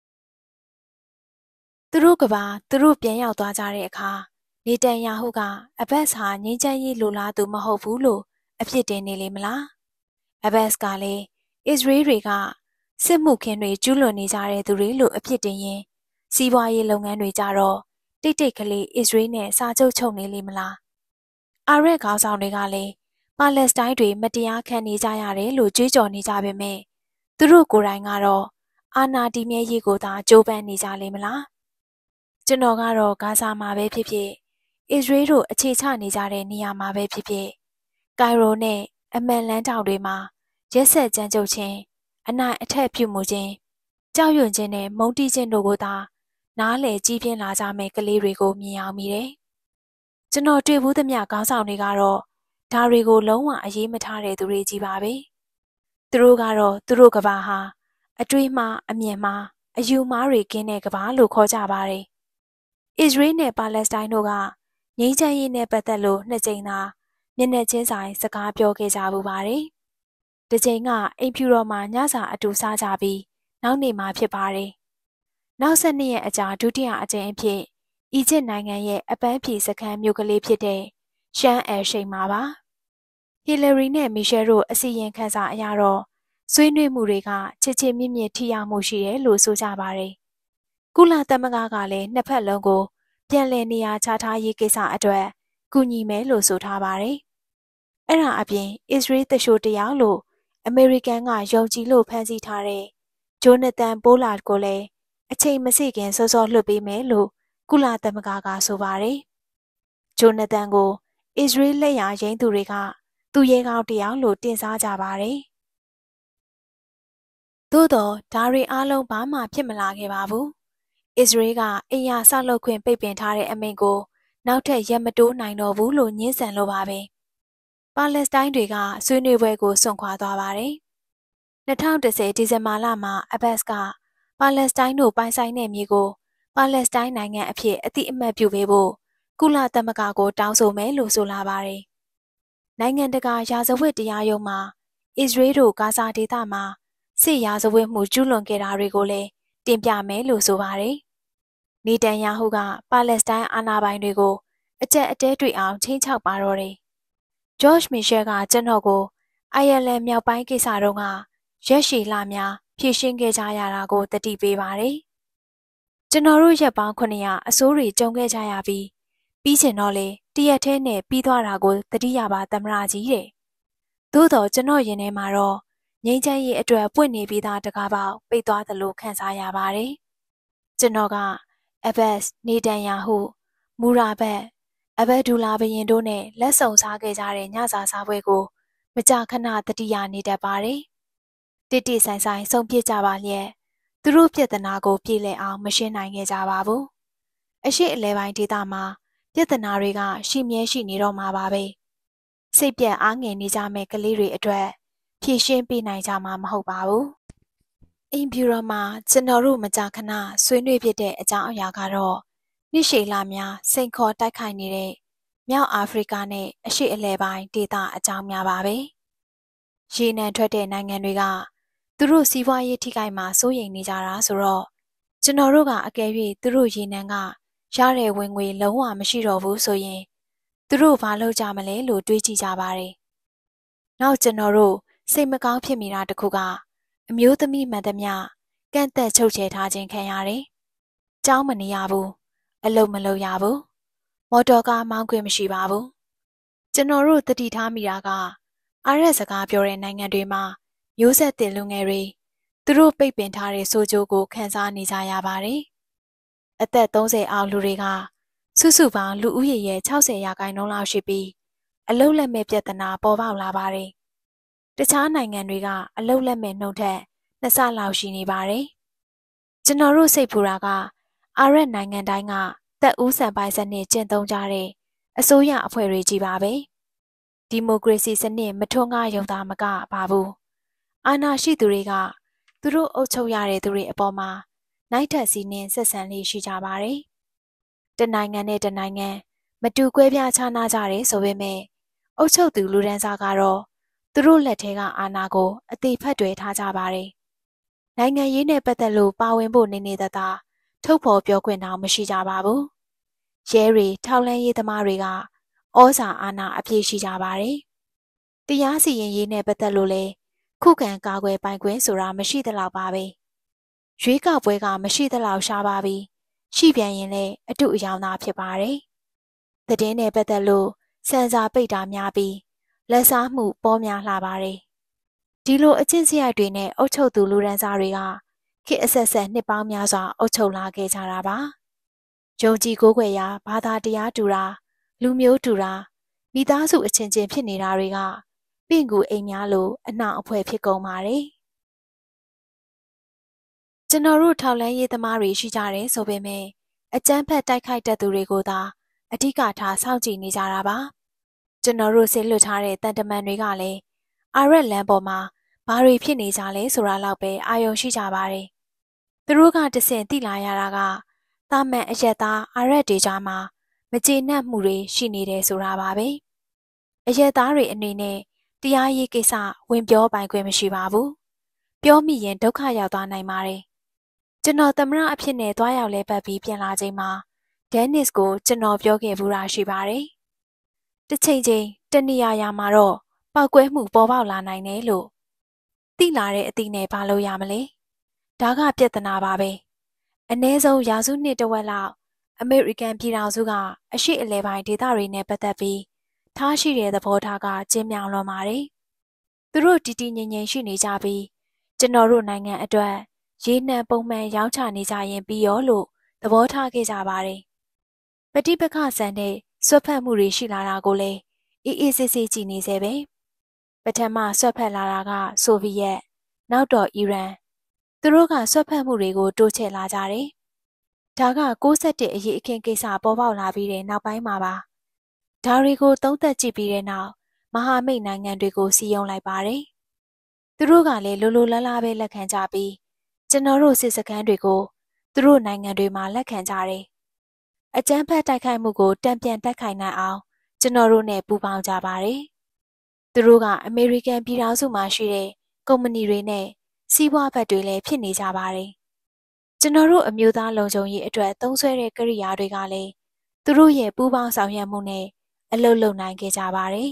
။သူတို့ကပါသူတို့ပြန်ရောက်သွားကြတဲ့အခါနေတန်ယာဟုကအဘတ်စ်ဟာငြိမ်းချမ်းရေးလိုလားသူမဟုတ်ဘူးလို့အဖြစ်တင်နေလေမလား။အဘတ်စ်ကလည်းအစ္စရေးတွေကစစ်မှုခင်းတွေကျူးလွန်နေကြတဲ့သူတွေလို့အဖြစ်တင်ရင်စီးပွားရေးလုပ်ငန်းတွေကြတော့တိတ်တိတ်ကလေးအစ္စရေးနဲ့စာချုပ်ချုပ်နေလေမလား။အာရက်ခေါင်းဆောင်တွေကလည်းပါလက်စတိုင်းတွေမတရားခံနေကြရတယ်လို့ကြွေးကြော်နေကြပေမဲ့သူတို့ကိုယ်တိုင်ကတော့အာဏာတည်မြဲရေးကိုသာကြိုးပမ်းနေကြလေမလား။ကျွန်တော်ကတော့ဂါဇာမှာပဲဖြစ်ဖြစ်အစ္စရေးတို့အခြေချနေကြတဲ့နေရာမှာပဲဖြစ်ဖြစ်ကိုင်ရိုနဲ့အမန်လန်းတောင်တွေမှာရက်ဆက်ကြမ်းကြုတ်ခြင်းအနိုင်အထက်ပြုမှုခြင်းကြောက်ရွံ့ခြင်းနဲ့မုန်းတီးခြင်းတို့ကိုသာနားလည်ကြီးပြင်းလာကြမဲ့ကလေးတွေကိုမြင်အောင်မိတယ်။ကျွန်တော်တွေ့ဘူးသမျှခေါင်းဆောင်တွေကတော့ဒါတွေကိုလုံးဝအရေးမထားတဲ့သူတွေကြီးပါပဲ။သူတို့ကတော့သူတို့ကဘာဟာအတွေးမှားအမြင်မှားအယူမှားတွေကင်းတဲ့ကဘာလို့ခေါ်ကြပါတယ်။အစ္စရေးနဲ့ပါလက်စတိုင်းတို့ကငြိမ်းချမ်းရေးနဲ့ပတ်သက်လို့နှစ်ကြိမ်သာမျက်နှာချင်းဆိုင်စကားပြောခဲ့ကြဘူးပါတယ်။တစ်ကြိမ်ကအိမ်ဖြူတော်မှာညစာအတူစားကြပြီးနောက်နေ့မှဖြစ်ပါတယ်။နောက်ဆက်နှစ်ရက်အကြာဒုတိယအကြိမ်အဖြစ်အီဂျစ်နိုင်ငံရဲ့အပန်းဖြေစခန်းမြို့ကလေးဖြစ်တဲ့ရှမ်းအဲရှိန်မှာပါ။ဟီလာရီနဲ့မီရှယ်တို့အစီရင်ခံစာအရတော့ဆွေးနွေးမှုတွေကချစ်ချစ်မြင့်မြင့်ထိရောက်မှုရှိတယ်လို့ဆိုကြပါတယ်။ကုလသမဂ္ဂကလည်းနှစ်ဖက်လုံးကိုပြန်လည်နေရာချထားရေးကိစ္စအတွက်ကူညီမယ်လို့ဆိုထားပါတယ်။အဲ့ဒါအပြင်အစ္စရေးသရှိုးတယောက်လို့အမေရိကန်ကယုံကြည်လို့ဖန်ဆီးထားတဲ့ဂျိုနသန်ပိုးလာကိုလည်းအချိန်မစိခင်စောစောလွှတ်ပေးမယ်လို့ကုလသမဂ္ဂကဆိုပါတယ်။ဂျိုနသန်ကိုအစ္စရေးလက်ရာရိန်းသူတွေကသူရဲကောင်းတယောက်လို့တင်စားကြပါတယ်။သို့တော့ဒါတွေအားလုံးဘာမှဖြစ်မလာခဲ့ပါဘူး။အစ္စရေးကအင်ယာဆောက်လုပ်ခွင့်ပိတ်ပင်ထားတဲ့အမိန့်ကိုနောက်ထပ်ရက်မတိုးနိုင်တော့ဘူးလို့ညှင်းဆန်လို့ပါပဲ။ပါလက်စတိုင်းတွေကဆွေးနွေးပွဲကိုစွန့်ခွာသွားပါတယ်။2010ဒီဇင်ဘာလမှာအဘတ်စ်ကပါလက်စတိုင်းတို့ပိုင်ဆိုင်တဲ့မြေကိုပါလက်စတိုင်းနိုင်ငံအဖြစ်အတိအမှတ်ပြုပေးဖို့ကုလသမဂ္ဂကိုတောင်းဆိုမယ်လို့ဆိုလာပါတယ်။နိုင်ငံတကာရာဇဝတ်တရားရုံးမှာအစ္စရေးတို့ဂါဇာဒေသမှာစစ်ရာဇဝတ်မှုကျူးလွန်ခဲ့တာတွေကိုလည်းတင်ပြမယ်လို့ဆိုပါတယ်။နေတန်ယာဟုကပါလက်စတိုင်းအာဏာပိုင်တွေကိုအကြက်အတဲတွေ့အောင်ချင်းချောက်ပါတော့တယ်။ဂျော့ချ်မီရှယ်ကကျွန်တော်ကိုအိုင်ယာလန်မြောက်ပိုင်းကိစ္စတုန်းကရက်ရှည်လများဖြည့်ရှင်းခဲ့ကြရတာကိုသတိပေးပါတယ်။ကျွန်တော်တို့ရက်ပေါင်း900အစိုးရကြုံခဲ့ကြရပြီးချင်တော့လေတရက်ထဲနဲ့ပြီးသွားတာကိုသတိရပါသမရကြီးတဲ့။သို့တော့ကျွန်တော်ရင်ထဲမှာတော့ငြိမ်းချမ်းရေးအတွက်ပွင့်နေပြီးသားတကားပေါက်ပိတ်သွားသလိုခံစားရပါတယ်။ကျွန်တော်ကအဘတ်စ်နေတန်ယာဟုမူရာဘတ်အဘဒူလာဘရင်တို့နဲ့လက်ဆောင်စားခဲ့ကြတဲ့ညစာစားပွဲကိုမကြာခဏတတိယနေတတ်ပါတယ်။တိတိဆိုင်ဆိုင်ဆုံးဖြတ်ကြပါလျက်သူတို့ပြဿနာကိုပြေလည်အောင်မရှင်းနိုင်ခဲ့ကြပါဘူး။အရှိအလဲပိုင်းဒေသမှာပြဿနာတွေကရှိမြဲရှိနေတော့မှာပါပဲ။စိတ်ပြက်အားငယ်နေကြမဲ့ကလေးတွေအတွက်ဖြည့်ရှင်းပေးနိုင်ကြမှာမဟုတ်ပါဘူး။အိမ်ဖြူတော်မှာကျွန်တော်တို့မကြာခဏဆွေးနွေးဖြစ်တဲ့အကြောင်းအရာကတော့နှစ်ရှည်လများစိန်ခေါ်တိုက်ခိုက်နေတဲ့မြောက်အာဖရိကနဲ့အရှေ့အလယ်ပိုင်းဒေသအကြောင်းများပါပဲ။ရေနံထွက်တဲ့နိုင်ငံတွေကသူတို့စီးပွားရေးထိခိုက်မှာစိုးရိမ်နေကြတာဆိုတော့ကျွန်တော်တို့ကအကယ်၍သူတို့ရေနံကရတဲ့ဝင်ငွေလုံးဝမရှိတော့ဘူးဆိုရင်သူတို့ဘာလုပ်ကြမလဲလို့တွေးကြည့်ကြပါတယ်။နောက်ကျွန်တော်တို့စိတ်မကောင်းဖြစ်မိတာတခုကအမျိုးသမီးမှန်သမျှကန့်သက်ချုပ်ချယ်ထားခြင်းခံရတယ်။ကြောင်းမနေရဘူး။အလုပ်မလုပ်ရဘူး။မော်တော်ကားမောင်းခွင့်မရှိပါဘူး။ကျွန်တော်တို့တတိထားမိတာကအားရစကားပြောတဲ့နိုင်ငံတွေမှာမျိုးဆက်တင်လူငယ်တွေသူတို့ပိတ်ပင်ထားတဲ့ဆိုးကျိုးကိုခံစားနေကြရပါတယ်။အသက်30အောက်လူတွေကစုစုပေါင်းလူဦးရေရဲ့60%လောက်ရှိပြီးအလုတ်လက်မဲ့ပြဿနာပေါ်ပေါက်လာပါတယ်။တခြားနိုင်ငံတွေကအလုတ်လက်မဲ့နှုန်းထက်2ဆလောက်ရှိနေပါတယ်။ကျွန်တော်တို့စိတ်ဖူတာကအာရက်နိုင်ငံတိုင်းကတပ်ဦးစံပိုင်စနစ်ကျင့်သုံးကြတဲ့အစိုးရအဖွဲ့တွေကြီးပါပဲဒီမိုကရေစီစနစ်မထွန်းကားရုံသာမကပါဘူးအာဏာရှိသူတွေကသူတို့အုပ်ချုပ်ရတဲ့သူတွေအပေါ်မှာနိုင်ထက်စီးနှင်းဆက်ဆံလေးရှိကြပါတယ်တနိုင်ငံနဲ့တနိုင်ငံမတူကွဲပြားခြားနားကြတယ်ဆိုပေမဲ့အုပ်ချုပ်သူလူဒန်းစားကတော့သူတို့လက်ထဲကအာဏာကိုအတိဖက်တွေထားကြပါတယ်နိုင်ငံရေးနဲ့ပတ်သက်လို့ပါဝင်ဖို့နေသာသာထုတ်ဖော်ပြောခွင့်တောင်မရှိကြပါဘူးရဲတွေထောက်လှမ်းရေးသမားတွေကဩဇာအာဏာအပြည့်ရှိကြပါတယ်တရားစီရင်ရေးနဲ့ပတ်သက်လို့လဲခုခံကာကွယ်ပိုင်ခွင့်ဆိုတာမရှိသလောက်ပါပဲရွေးကောက်ပွဲကမရှိသလောက်ရှားပါပြီရှိပြန်ရင်လည်းအတုအယောင်သာဖြစ်ပါတယ်သတင်းနဲ့ပတ်သက်လို့စံစာပိတ်တာများပြီးလက်စားမှုပေါ်များလှပါတယ်ဒီလိုအကျင့်စရိုက်တွေနဲ့အုပ်ချုပ်သူလူဒန်းစားတွေကခေတ်အဆက်ဆက်နှစ်ပေါင်းများစွာအုပ်ချုပ်လာခဲ့ကြတာပါယုံကြည်ကိုးကွယ်ရာဘာသာတရားတူတာလူမျိုးတူတာမိသားစုအချင်းချင်းဖြစ်နေတာတွေကပင့်ကူအိမ်များလိုအနှောင်အဖွဲဖြစ်ကုန်ပါတယ်ကျွန်တော်တို့ထောက်လန်းရေးသမားတွေရှိကြတယ်ဆိုပေမဲ့အကြမ်းဖက်တိုက်ခိုက်တတ်သူတွေကိုသာအဓိကထားစောင့်ကြည့်နေကြတာပါကျွန်တော်တို့ဆေးလွတ်ထားတဲ့တန်တမန်တွေကလည်းအာရက်လန်ပေါ်မှာဘာတွေဖြစ်နေကြလဲဆိုတာလောက်ပဲအာရုံရှိကြပါတယ်သူတို့ကတဆင့်သိလာရတာကတာမန်အရက်သားအာရက်တွေကြားမှာမကျေနပ်မှုတွေရှိနေတယ်ဆိုတာပါပဲအရက်သားတွေအနေနဲ့တရားရေးကိစ္စဝင်ပြောပိုင်ခွင့်မရှိပါဘူးပြောမိရင်ဒုက္ခရောက်သွားနိုင်ပါတယ်ကျွန်တော်သမရအဖြစ်နဲ့တွားရောက်လဲပတ်ပြီးပြန်လာချိန်မှာဒန်နစ်ကိုကျွန်တော်ပြောခဲ့ဘူးတာရှိပါတယ်တစ်ချိန်ချိန်တနေရာမှာတော့ပောက်ကွဲမှုပေါ်ပေါက်လာနိုင်တယ်လို့သိလာတဲ့အသည့်နဲ့ဘာလို့ရမလဲဒါကပြဿနာပါပဲအနည်းဆုံးရာစုနှစ်တဝက်လောက်အမေရိကန်ပြည်ထောင်စုကအရှေ့အလယ်ပိုင်းဒေသတွေနဲ့ပတ်သက်ပြီးထားရှိတဲ့သဘောထားကကျဉ်းမြောင်းလွန်ပါတယ်သူတို့တည်တည်ငြိမ်ငြိမ်ရှိနေကြပြီးကျွန်တော်တို့နိုင်ငံအတွက်ရေနံပုံမှန်ရောင်းချနေကြရင်ပြီးရောလို့သဘောထားခဲ့ကြပါတယ်ပဋိပက္ခဆန်တဲ့ဆွတ်ဖက်မှုတွေရှိလာတာကိုလည်းအေးအေးဆေးဆေးကြည့်နေစေပဲပထမဆွတ်ဖက်လာတာကဆိုဗီယက်နောက်တော့အီရန်သူတို့ကဆွတ်ဖက်မှုတွေကိုတိုးချဲ့လာကြတယ်ဒါက61အရေးအခင်းကိစ္စပေါ်ပေါက်လာပြီးတဲ့နောက်ပိုင်းမှာပါဒါတွေကိုသုံးသပ်ကြည့်ပြီးတဲ့နောက်မဟာမိတ်နိုင်ငံတွေကိုစီယုံလိုက်ပါတယ်သူတို့ကလည်းလိုလိုလားလားပဲလက်ခံကြပြီးကျွန်တော်တို့စစ်စခန်းတွေကိုသူတို့နိုင်ငံတွေမှာလက်ခံကြတယ်အကြမ်းဖက်တိုက်ခိုက်မှုကိုတံပြန်တိုက်ခိုက်နိုင်အောင်ကျွန်တော်တို့နဲ့ပူးပေါင်းကြပါတယ်သူတို့ကအမေရိကန်ပြည်ထောင်စုမှာရှိတဲ့ကုမ္ပဏီတွေနဲ့စီးပွားဘက်တွေလည်းဖြစ်နေကြပါတယ်ကျွန်တော်တို့အမျိုးသားလုံခြုံရေးအတွက်သုံးစွဲတဲ့ကိရိယာတွေကလည်းသူတို့ရဲ့ပူးပေါင်းဆောင်ရွက်မှုနဲ့အလုပ်လုပ်နိုင်ခဲ့ကြပါတယ်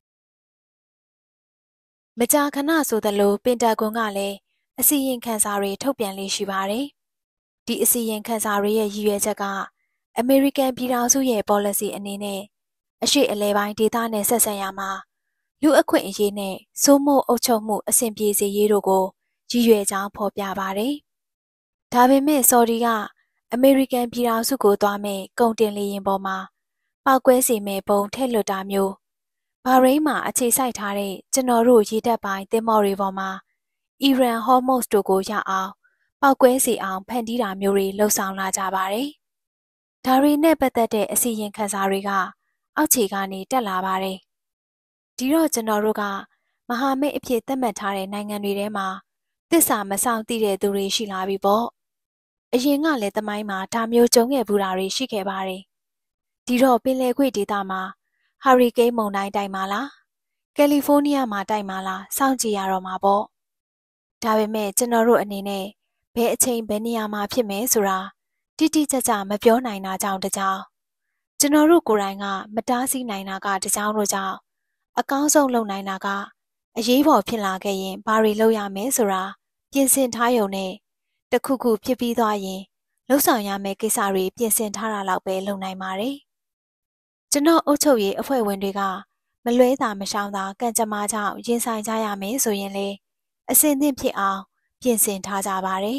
မကြာခဏဆိုသလိုပင်တာဂွန်ကလည်းအစီရင်ခံစာတွေထုတ်ပြန်လေးရှိပါတယ်ဒီအစီရင်ခံစာတွေရဲ့ရည်ရွယ်ချက်ကအမေရိကန်ပြည်ထောင်စုရဲ့ policy အနေနဲ့အရှေ့အလယ်ပိုင်းဒေသနဲ့ဆက်ဆံရမှာလူအခွင့်အရေးနဲ့စိုးမိုးအုပ်ချုပ်မှုအဆင်ပြေစေရေးတို့ကိုရည်ရွယ်ကြောင်းဖော်ပြပါတယ်။ဒါပေမဲ့ဆော်ဒီကအမေရိကန်ပြည်ထောင်စုကိုသွားမဲ့ကုန်တင်လေယာဉ်ပေါ်မှာပောက်ကွဲစေမဲ့ပုံထည့်လွတ်တာမျိုးဘာရိန်းမှာအခြေစိုက်ထားတဲ့ကျွန်တော်တို့ရေတပ်ပိုင်းသင်္ဘောတွေပေါ်မှာအီရန်ဟော်မုတ်တို့ကိုရအောင်ပောက်ကွဲစေအောင်ဖန်တီးတာမျိုးတွေလှုံ့ဆော်လာကြပါတယ်။ဒါတွေနဲ့ပတ်သက်တဲ့အစီရင်ခံစာတွေကအောက်ခြေကနေတက်လာပါတယ်။ဒီတော့ကျွန်တော်တို့ကမဟာမိတ်အဖြစ်သတ်မှတ်ထားတဲ့နိုင်ငံတွေထဲမှာသစ္စာမဆောင်သိတဲ့သူတွေရှိလာပြီပေါ့။အရင်ကလည်းသမိုင်းမှာဒါမျိုးကြုံခဲ့ဘူးတာတွေရှိခဲ့ပါတယ်။ဒီတော့ပင်လယ်ကွေ့ဒေသမှာဟာရီကိန်းမုန်တိုင်းတိုက်မှာလားကယ်လီဖိုးနီးယားမှာတိုက်မှာလားစောင့်ကြည့်ရတော့မှာပေါ့။ဒါပေမဲ့ကျွန်တော်တို့အနေနဲ့ဘယ်အချိန်ဘယ်နေရာမှာဖြစ်မယ်ဆိုတာတိတိကျကျမပြောနိုင်တာကြောင့်တကြောင်ကျွန်တော်တို့ကိုယ်တိုင်ကမတားဆီးနိုင်တာကတကြောင်တို့ကြောင့်အကောင်းဆုံးလုပ်နိုင်တာကအရေးပေါ်ဖြစ်လာခဲ့ရင်ဘာတွေလုပ်ရမယ်ဆိုတာပြင်ဆင်ထားရုံနဲ့တခုခုဖြစ်ပြီးသွားရင်လှုပ်ဆောင်ရမယ့်ကိစ္စတွေပြင်ဆင်ထားတာလောက်ပဲလုပ်နိုင်ပါတယ်ကျွန်တော်အုပ်ချုပ်ရေးအဖွဲ့ဝင်တွေကမလွဲတာမရှောင်တာကံကြမ္မာကြောင့်ရင်ဆိုင်ကြရမယ်ဆိုရင်လေအစင်သင့်ဖြစ်အောင်ပြင်ဆင်ထားကြပါတယ်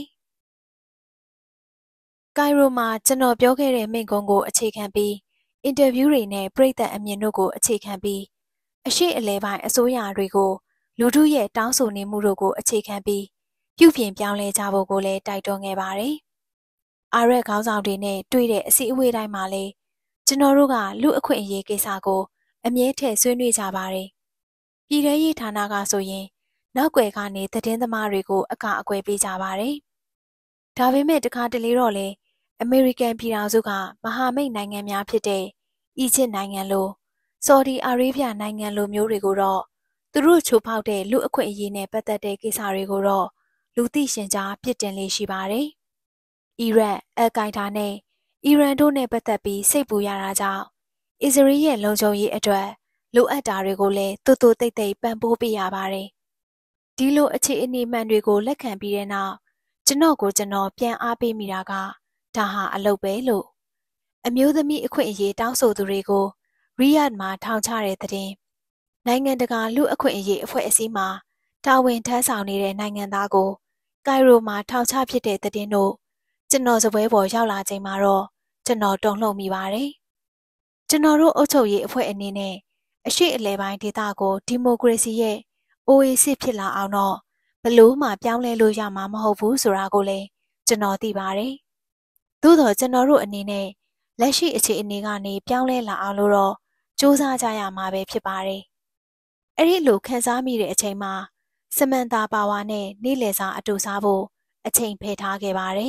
ကိုင်ရိုမှာကျွန်တော်ပြောခဲ့တဲ့မိန့်ခွန်းကိုအခြေခံပြီးအင်တာဗျူးတွေနဲ့ပရိသတ်အမြင်တို့ကိုအခြေခံပြီးအရှိအလဲပိုင်းအစိုးရတွေကိုလူထုရဲ့တောင်းဆိုနေမှုတို့ကိုအခြေခံပြီးပြုပြင်ပြောင်းလဲကြဖို့ကိုလည်းတိုက်တွန်းခဲ့ပါတယ်။အာရက်ခေါင်းဆောင်တွေနဲ့တွေ့တဲ့အစည်းအဝေးတိုင်းမှာလည်းကျွန်တော်တို့ကလူအခွင့်အရေးကိစ္စကိုအမြဲထည့်ဆွေးနွေးကြပါတယ်။ပြည်ထရေးဌာနကဆိုရင်နောက်ွယ်ကနေသတင်းသမားတွေကိုအကာအကွယ်ပေးကြပါတယ်။ဒါပေမဲ့တခါတလေတော့လေအမေရိကန်ပြည်ထောင်စုကမဟာမိတ်နိုင်ငံများဖြစ်တဲ့အီဂျစ်နိုင်ငံလိုဆော်ဒီအာရေးဗျနိုင်ငံလိုမျိုးတွေကိုတော့သူတို့ချိုးဖောက်တဲ့လူအခွင့်အရေးနဲ့ပတ်သက်တဲ့ကိစ္စတွေကိုတော့လူသိရှင်ကြားပြစ်တင်လေးရှိပါတယ်။အီရတ်အယ်ကိုင်ဒါနဲ့အီရန်တို့နဲ့ပတ်သက်ပြီးစိတ်ပူရတာကြောင့်အစ္စရေးရဲ့လုံခြုံရေးအတွက်လိုအပ်တာတွေကိုလည်းတူတူတိတ်တိတ်ပံ့ပိုးပေးရပါတယ်။ဒီလိုအခြေအနေမှန်တွေကိုလက်ခံပြီးတဲ့နောက်ကျွန်တော်ပြန်အားပေးမိတာကဒါဟာအလုပ်ပဲလို့အမျိုးသမီးအခွင့်အရေးတောင်းဆိုသူတွေကိုရီယတ်မှာထောင်ချတဲ့တဲ့နိုင်ငံတကာလူအခွင့်အရေးအဖွဲ့အစည်းမှာတာဝန်ထမ်းဆောင်နေတဲ့နိုင်ငံသားကိုကိုင်ရိုမှာထောင်ချဖြစ်တဲ့တဲ့တို့ကျွန်တော်စပွဲပေါ်ရောက်လာချိန်မှာတော့ကျွန်တော်တုန်လှုပ်မိပါတယ်။ကျွန်တော်တို့အုပ်ချုပ်ရေးအဖွဲ့အနေနဲ့အရှိအလဲပိုင်းဒေသကိုဒီမိုကရေစီရဲ့အိုအေးစစ်ဖြစ်လာအောင်တော့ဘလို့မှပြောင်းလဲလို့ရမှာမဟုတ်ဘူးဆိုတာကိုလည်းကျွန်တော်သိပါတယ်။သို့တော့ကျွန်တော်တို့အနေနဲ့လက်ရှိအခြေအနေကနေပြောင်းလဲလာအောင်လို့တော့စူးစမ်းကြရမှာပဲဖြစ်ပါတယ်။အဲ့ဒီလိုခန်းစားမိတဲ့အချိန်မှာစမန်တာပါဝါနဲ့နေ့လည်စာအတူစားဖို့အချိန်ဖယ်ထားခဲ့ပါတယ်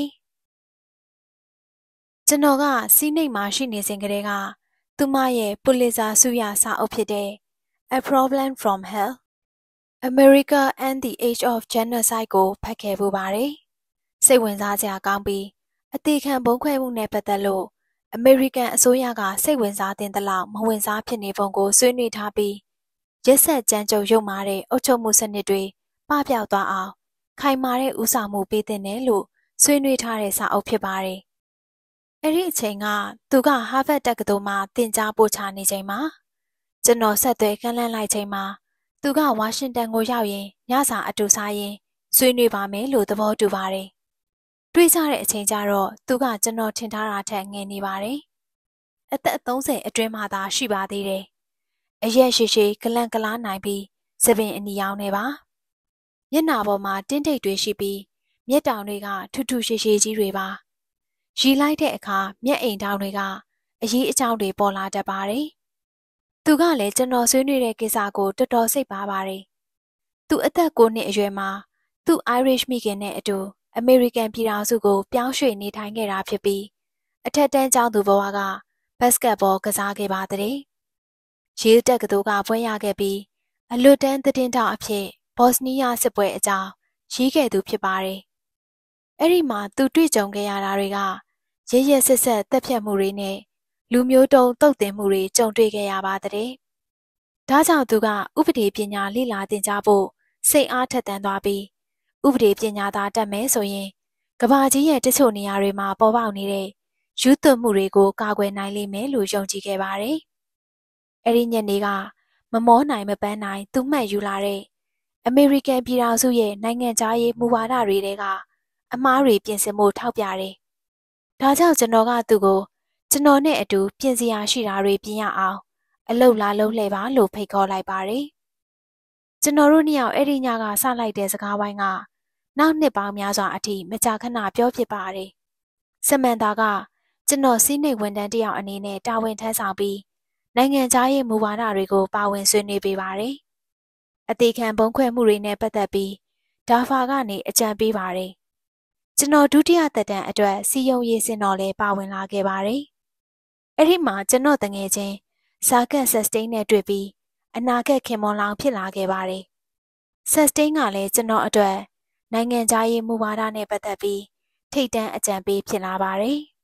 ။ကျွန်တော်ကစီးနိတ်မှာရှိနေစဉ်ကတည်းကသူမရဲ့ပူလစ်ဇာဆုရစာအုပ်ဖြစ်တဲ့ A Problem from Hell America and the Age of Genocide ကိုဖတ်ခဲ့ပူပါတယ်။စိတ်ဝင်စားစရာကောင်းပြီးအသေးခံဘုံခွဲမှုနဲ့ပတ်သက်လို့အမေရိကန်အစိုးရကစိတ်ဝင်စားတဲ့လောက်မဝင်စားဖြစ်နေပုံကိုဆွေးနွေးထားပြီးရက်ဆက်ကြမ်းကြုတ်ရုပ်မာတဲ့အုပ်ချုပ်မှုစနစ်တွေပပျောက်သွားအောင်ခိုင်မာတဲ့ဦးဆောင်မှုပေးတဲ့နယ်လို့ဆွေးနွေးထားတဲ့စာအုပ်ဖြစ်ပါတယ်။အဲ့ဒီအချိန်ကသူကဟာဗတ်တက္ကသိုလ်မှာသင်ကြားပို့ချနေချိန်မှာကျွန်တော်ဆက်သွယ်ကမ်းလှမ်းလိုက်ချိန်မှာသူကဝါရှင်တန်ကိုရောက်ရင်ညစာအတူစားရင်ဆွေးနွေးပါမယ်လို့သဘောတူပါတယ်။တွေ့ကြတဲ့အချိန်ကျတော့သူကကျွန်တော်ထင်ထားတာထက်ငယ်နေပါတယ်။အသက်30အတွင်းမှသာရှိပါသေးတယ်။အရက်ရှိရှိကလန့်ကလားနိုင်ပြီးစပင်အနီရောင်နေပါ။မျက်နှာပေါ်မှာတင်းထိပ်တွေရှိပြီးမျက်တောင်တွေကထူးထူးရှည်ရှည်ကြီးတွေပါ။ရီလိုက်တဲ့အခါမျက်အိမ်တောင်တွေကအရေးအကြောင်းတွေပေါ်လာတတ်ပါတယ်။သူကလည်းကျွန်တော်ဆွေးနွေးတဲ့ကိစ္စကိုတော်တော်စိတ်ပါပါတယ်။သူအသက်9နှစ်အရွယ်မှာသူ့ Irish မိခင်နဲ့အတူအမေရိကန်ပြည်ထောင်စုကိုပြောင်းရွှေ့နေထိုင်ခဲ့တာဖြစ်ပြီးအထက်တန်းကျောင်းသူဘဝကဘတ်စကတ်ဘောကစားခဲ့ပါတဲ့။ရေးတက်ကတူကပွဲရခဲ့ပြီးအလွတ်တန်းသတင်းတောက်အဖြစ်ဘော့စနီးယားစစ်ပွဲအကြောင်းရေးခဲ့သူဖြစ်ပါတယ်။အဲ့ဒီမှာသူတွေ့ကြုံခဲ့ရတာတွေကရရဆက်ဆက်တက်ဖြတ်မှုတွေနဲ့လူမျိုးတုံးတုတ်တင်မှုတွေကြုံတွေ့ခဲ့ရပါတဲ့။ဒါကြောင့်သူကဥပဒေပညာလေ့လာသင်ကြားဖို့စိတ်အားထက်သန်သွားပြီးဥပဒေပညာသားတက်မယ်ဆိုရင်ကဘာကြီးရဲ့တချို့နေရာတွေမှာပေါ်ပေါက်နေတဲ့ယူသွမှုတွေကိုကာကွယ်နိုင်လိမ့်မယ်လို့ယုံကြည်ခဲ့ပါတယ်။အဲ့ဒီညနေကမမောနိုင်မပန်းနိုင်သူမှတ်ယူလာတဲ့အမေရိကန်ပြည်ထောင်စုရဲ့နိုင်ငံခြားရေးမူဝါဒတွေတဲကအမှားတွေပြင်ဆင်ဖို့ထောက်ပြတယ်။ဒါကြောင့်ကျွန်တော်ကသူ့ကိုကျွန်တော်နဲ့အတူပြင်စရာရှိတာတွေပြင်ရအောင်အလုတ်လာလုံးလှည့်ပါလို့ဖိတ်ခေါ်လိုက်ပါတယ်။ကျွန်တော်တို့နှစ်ယောက်အဲ့ဒီညကစလိုက်တဲ့စကားဝိုင်းကနောက်နှစ်ပေါင်းများစွာအထိမကြာခဏပြောဖြစ်ပါတယ်။စမန်တာကကျွန်တော်စီးနှိပ်ဝန်ထမ်းတယောက်အနေနဲ့တာဝန်ထမ်းဆောင်ပြီးနိုင်ငံခြားရေးမူဝါဒတွေကိုပါဝင်ဆွေးနွေးပေးပါတယ်။အသေးခံဘုံခွဲမှုတွေနဲ့ပတ်သက်ပြီးဒါဖာကနေအကြံပေးပါတယ်။ကျွန်တော်ဒုတိယသက်တမ်းအတွက်စီယုံရေးစင်တော်လည်းပါဝင်လာခဲ့ပါတယ်။အဲ့ဒီမှာကျွန်တော်တငယ်ချင်းဇာကတ်ဆက်စတိန်နဲ့တွေ့ပြီးအနာဂတ်ခင်မွန်လောင်ဖြစ်လာခဲ့ပါတယ်။ဆက်စတိန်ကလည်းကျွန်တော်အတွက်နိုင်ငံခြားရေးမူဝါဒနဲ့ပတ်သက်ပြီးထိတ်တန့်အကြံပေးဖြစ်လာပါတယ်။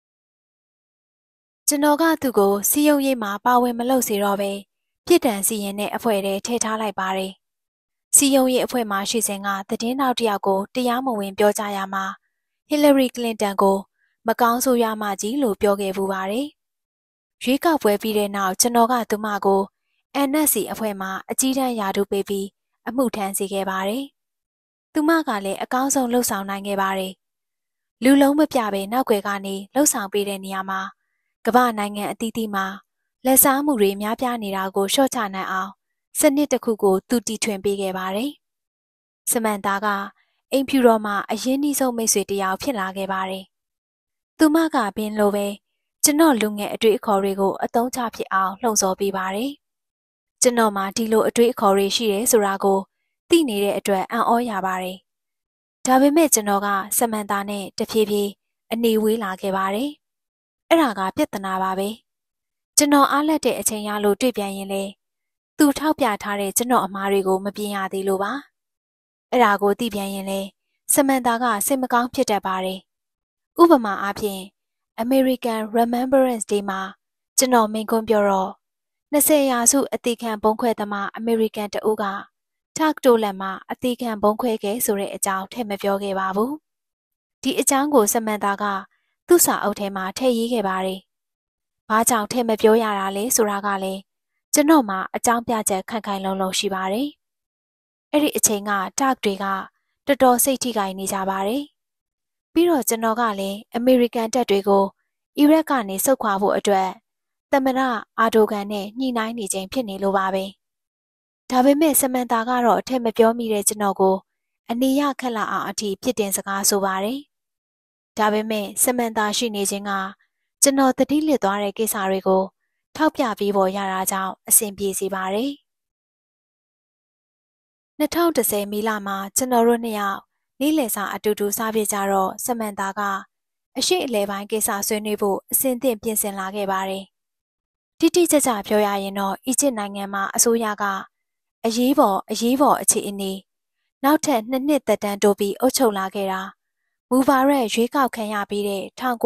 ကျွန်တော်ကသူ့ကိုစီယုံရေးမှာပါဝင်မလုပ်စေတော့ပဲပြစ်ဒဏ်စီရင်တဲ့အဖွဲ့ထဲထည့်ထားလိုက်ပါတယ်။စီယုံရေးအဖွဲ့မှာရှိစဉ်ကသတင်းတောက်တယောက်ကိုတရားမဝင်ပြောကြရမှာဟီလရီကလင်တန်ကိုမကောင်းဆိုးရမှကြီးလို့ပြောခဲ့ပူပါတယ်။ရွေးကောက်ပွဲပြီးတဲ့နောက်ကျွန်တော်ကသူမကို NSC အဖွဲ့မှာအကြီးတန်းယာတုပေးပြီးအမှုထမ်းစေခဲ့ပါတယ်။သူမကလည်းအကောင်းဆုံးလှုပ်ဆောင်နိုင်ခဲ့ပါတယ်။လူလုံးမပြပဲနောက်ွယ်ကနေလှုပ်ဆောင်ပေးတဲ့နေရာမှာကမ္ဘာနိုင်ငံအသီးသီးမှာလက်စားမှုတွေများပြားနေတာကိုလျှော့ချနိုင်အောင်စနစ်တစ်ခုကိုသူတီထွင်ပေးခဲ့ပါတယ်။စမန်တာကအိမ်ဖြူတော်မှာအရင်းနှီးဆုံးမိတ်ဆွေတစ်ယောက်ဖြစ်လာခဲ့ပါတယ်။သူမကဘင်းလိုပဲကျွန်တော်လူငယ်အတွေ့အခေါ်တွေကိုအသုံးချဖြစ်အောင်လှုံ့ဆော်ပေးပါတယ်။ကျွန်တော်မှာဒီလိုအတွေ့အခေါ်တွေရှိတယ်ဆိုတာကိုသိနေတဲ့အတွက်အံ့ဩရပါတယ်။ဒါပေမဲ့ကျွန်တော်ကဆမန်တာနဲ့တဖြည်းဖြည်းအနေဝေးလာခဲ့ပါတယ်။အဲ့ဒါကပြဿနာပါပဲ။ကျွန်တော်အားလက်တဲ့အချိန်ရလို့တွေ့ပြန်ရင်လေသူထောက်ပြထားတဲ့ကျွန်တော်အမှားတွေကိုမပြင်ရသေးလို့ပါ။အဲ့ဒါကိုသိပြန်ရင်လေဆမန်တာကစိတ်မကောင်းဖြစ်တတ်ပါတယ်။ဥပမာအားဖြင့် American Remembrance Day မှာကျွန်တော်မိန့်ခွန်းပြောတော့20ရာစုအသေးခံဘုံခွဲသမား American တအုပ်က Tuck တိုလက်မှာအသေးခံဘုံခွဲခဲ့ဆိုတဲ့အကြောင်းထည့်မပြောခဲ့ပါဘူး။ဒီအကြောင်းကိုဆမန်တာကသူ့စာအုပ်ထဲမှာထည့်ရေးခဲ့ပါတယ်။ဘာကြောင့်ထည့်မပြောရတာလဲဆိုတာကလည်းကျွန်တော်မှာအကြောင်းပြချက်ခိုင်ခိုင်လုံလုံရှိပါတယ်။အဲ့ဒီအချိန်က Tuck တွေကတော်တော်စိတ်ထိခိုက်နေကြပါတယ်။ပြီးတော့ကျွန်တော်ကလည်းအမေရိကန်တပ်တွေကိုအီရတ်ကနေဆုတ်ခွာဖို့အတွက်သမ္မတအာဒိုဂန်နဲ့ညှိနှိုင်းနေခြင်းဖြစ်နေလို့ပါပဲ။ဒါပေမဲ့ဆမန်တာကတော့အထက်မပြောမိတဲ့ကျွန်တော်ကိုအနေရခက်လာအောင်အထိပြစ်တင်စကားဆိုပါတယ်။ဒါပေမဲ့ဆမန်တာရှိနေခြင်းကကျွန်တော်တတိလစ်သွားတဲ့ကိစ္စတွေကိုထောက်ပြပြီးပေါ်ရတာကြောင့်အဆင်ပြေစေပါတယ်။2010မီလမှာကျွန်တော်တို့နှစ်ယောက်နေ့လယ်စာအတူတူစားပြကြတော့ဆမန်တာကအရှိအလဲပိုင်းကိစ္စဆွေးနွေးဖို့အစဉ်သင့်ပြင်ဆင်လာခဲ့ပါတယ်။တိတိကျကျပြောရရင်တော့အီဂျစ်နိုင်ငံမှာအစိုးရကအရေးပေါ်အခြေအနေနောက်ထပ်2 နှစ်သက်တမ်းတိုးပြီးအုပ်ချုပ်လာခဲ့တာမူဘာရက်ရွေးကောက်ခံရပြီးတဲ့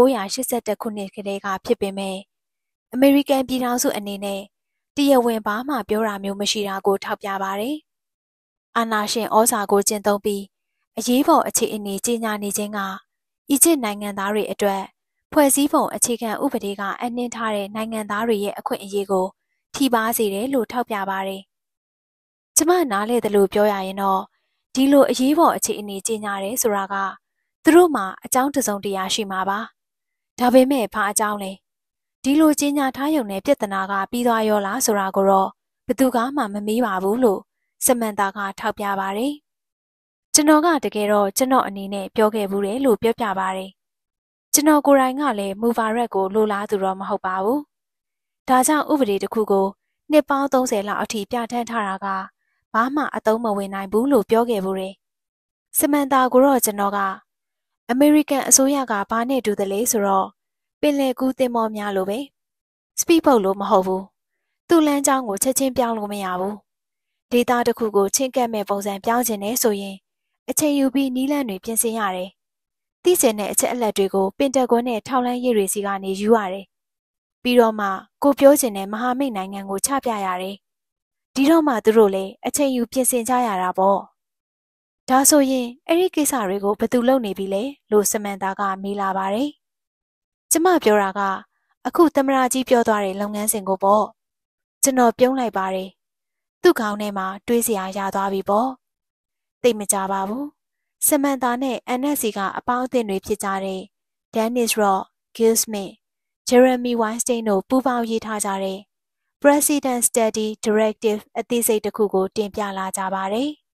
1982ခုနှစ်ကတည်းကဖြစ်ပေမဲ့အမေရိကန်ပြည်ထောင်စုအနေနဲ့တရားဝင်ဘာမှပြောတာမျိုးမရှိတာကိုထောက်ပြပါတယ်။အာဏာရှင်ဩဇာကိုကျင့်သုံးပြီးအရေးပေါ်အခြေအနေကြီးညာနေခြင်းကအီဂျစ်နိုင်ငံသားတွေအတွက်ဖွဲ့စည်းပုံအခြေခံဥပဒေကအနှင်းထားတဲ့နိုင်ငံသားတွေရဲ့အခွင့်အရေးကိုထိပါစေတယ်လို့ထောက်ပြပါတယ်။ကျမနားလေတယ်လို့ပြောရရင်တော့ဒီလိုအရေးပေါ်အခြေအနေကြီးညာတယ်ဆိုတာကသူတို့မှာအကြောင်းတစုံတရာရှိမှာပါ။ဒါပေမဲ့ဘာအကြောင်းလဲ။ဒီလိုကြီးညာထားရုံနဲ့ပြဿနာကပြီးသွားရောလားဆိုတာကိုတော့ဘယ်သူမှမမေးပါဘူးလို့ဆမန်တာကထောက်ပြပါတယ်။ကျွန်တော်ကတကယ်တော့ကျွန်တော်အနေနဲ့ပြောခဲ့ဘူးတယ်လို့ပြောပြပါတယ်။ကျွန်တော်ကိုယ်တိုင်ကလည်းမူဗာရက်ကိုလိုလားသူတော့မဟုတ်ပါဘူး။ဒါကြောင့်ဥပဒေတစ်ခုကိုနှစ်ပေါင်း30လောက်အထိပြဋ္ဌာန်းထားတာကဘာမှအသုံးမဝင်နိုင်ဘူးလို့ပြောခဲ့ဘူးတယ်။ဆမန်တာကိုတော့ကျွန်တော်ကအမေရိကန်အစိုးရကဘာနဲ့တူတယ်လဲဆိုတော့ပင်လယ်ကူးသင်္ဘောများလိုပဲ။စပီးပုတ်လို့မဟုတ်ဘူး။သူ့လမ်းကြောင်းကိုချက်ချင်းပြောင်းလို့မရဘူး။ဒေတာတစ်ခုကိုချင်းကပ်မဲ့ပုံစံပြောင်းခြင်းနဲ့ဆိုရင်အချိန်ယူပြီးနီးလန်းတွေပြင်ဆင်ရတယ်။သိကျင်တဲ့အချက်အလက်တွေကိုပင်တဂွန်နဲ့ထောက်လှမ်းရေးတွေစီကနေယူရတယ်။ပြီးတော့မှကိုပြောချင်တဲ့မဟာမိတ်နိုင်ငံကိုချပြရတယ်။ဒီတော့မှသူတို့လည်းအချိန်ယူပြင်ဆင်ကြရတာပေါ့။ဒါဆိုရင်အဲ့ဒီကိစ္စတွေကိုဘယ်သူလုပ်နေပြီလဲလို့ဆမန်တာကမေးလာပါတယ်။ကျမပြောတာကအခုသမရာကြီးပြောသွားတဲ့လုပ်ငန်းစဉ်ကိုပေါ့။ကျွန်တော်ပြုံးလိုက်ပါတယ်။သူ့ခေါင်းထဲမှာတွေးစရာရသွားပြီပေါ့။သိမကြပါဘူး။ဆမန်တာနဲ့ NSC ကအပေါင်းအသင်းတွေဖြစ်ကြတဲ့ Dennis Ross, Gil Smith, Jeremy Weinstein တို့ပူးပေါင်းရေးထားကြတဲ့ President Study Directive အသေးစိတ်တစ်ခုကိုတင်ပြလာကြပါတယ်။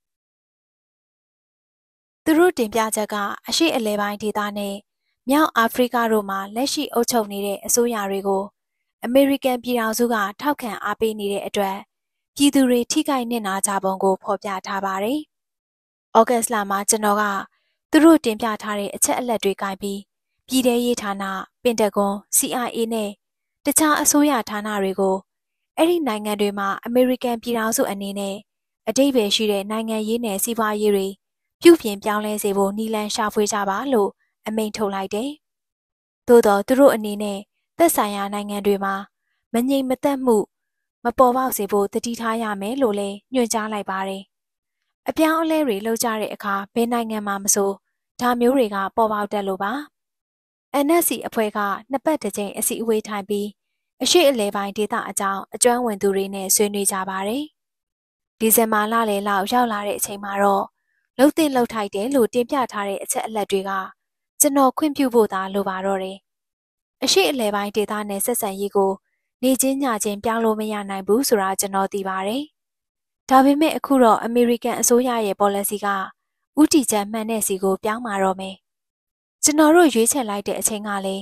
သူတို့တင်ပြချက်ကအရှေ့အလယ်ပိုင်းဒေသနဲ့မြောက်အာဖရိကတို့မှာလက်ရှိအုပ်ချုပ်နေတဲ့အစိုးရတွေကိုအမေရိကန်ပြည်ထောင်စုကထောက်ခံအားပေးနေတဲ့အတွက်ပြည်သူတွေထိခိုက်နစ်နာကြပုံကိုဖော်ပြထားပါတယ်။ဩဂတ်စ်လမှာကျွန်တော်ကသူတို့တင်ပြထားတဲ့အချက်အလက်တွေကင်ပြီးပြည်ထရေးဌာန၊ပင်တဂွန်၊ CIA နဲ့တခြားအစိုးရဌာနတွေကိုအဲ့ဒီနိုင်ငံတွေမှာအမေရိကန်ပြည်ထောင်စုအနေနဲ့အဓိပ္ပာယ်ရှိတဲ့နိုင်ငံရေးနဲ့စီးပွားရေးတွေပြုပြင်ပြောင်းလဲစေဖို့နည်းလမ်းရှာဖွေကြပါလို့အမိန့်ထုတ်လိုက်တယ်။သို့တော့သူတို့အနေနဲ့သက်ဆိုင်ရာနိုင်ငံတွေမှာမငြိမ်မသက်မှုမပေါ်ပေါက်စေဖို့တတိထားရမယ်လို့လည်းညွှန်ကြားလိုက်ပါတယ်။အပြောင်းအလဲတွေလုပ်ကြတဲ့အခါဘယ်နိုင်ငံမှာမဆိုဒါမျိုးတွေကပေါ်ပေါက်တတ်လို့ပါ။ NSC အဖွဲ့ကနှစ်ပတ်တစ်ကြိမ်အစည်းအဝေးထိုင်ပြီးအရှိအလဲပိုင်းဒေသအကြောင်းအကျွမ်းဝင်သူတွေနဲ့ဆွေးနွေးကြပါတယ်။ဒီဇင်ဘာလလယ်လောက်ရောက်လာတဲ့အချိန်မှာတော့လှုပ်တင်လှုပ်ထိုက်တယ်လို့တင်ပြထားတဲ့အချက်အလက်တွေကကျွန်တော်ခွင့်ပြုဖို့သာလိုပါတော့တယ်။အရှိအလဲပိုင်းဒေသနဲ့ဆက်ဆံရေးကိုနေချင်းညချင်းပြောင်းလို့မရနိုင်ဘူးဆိုတာကျွန်တော်သိပါတယ်။ဒါပေမဲ့အခုတော့အမေရိကန်အစိုးရရဲ့ policy ကဥတီချက်မှန်တဲ့စီကိုပြောင်းมาတော့မယ်။ကျွန်တော်တို့ရွေးချယ်လိုက်တဲ့အချိန်ကလည်း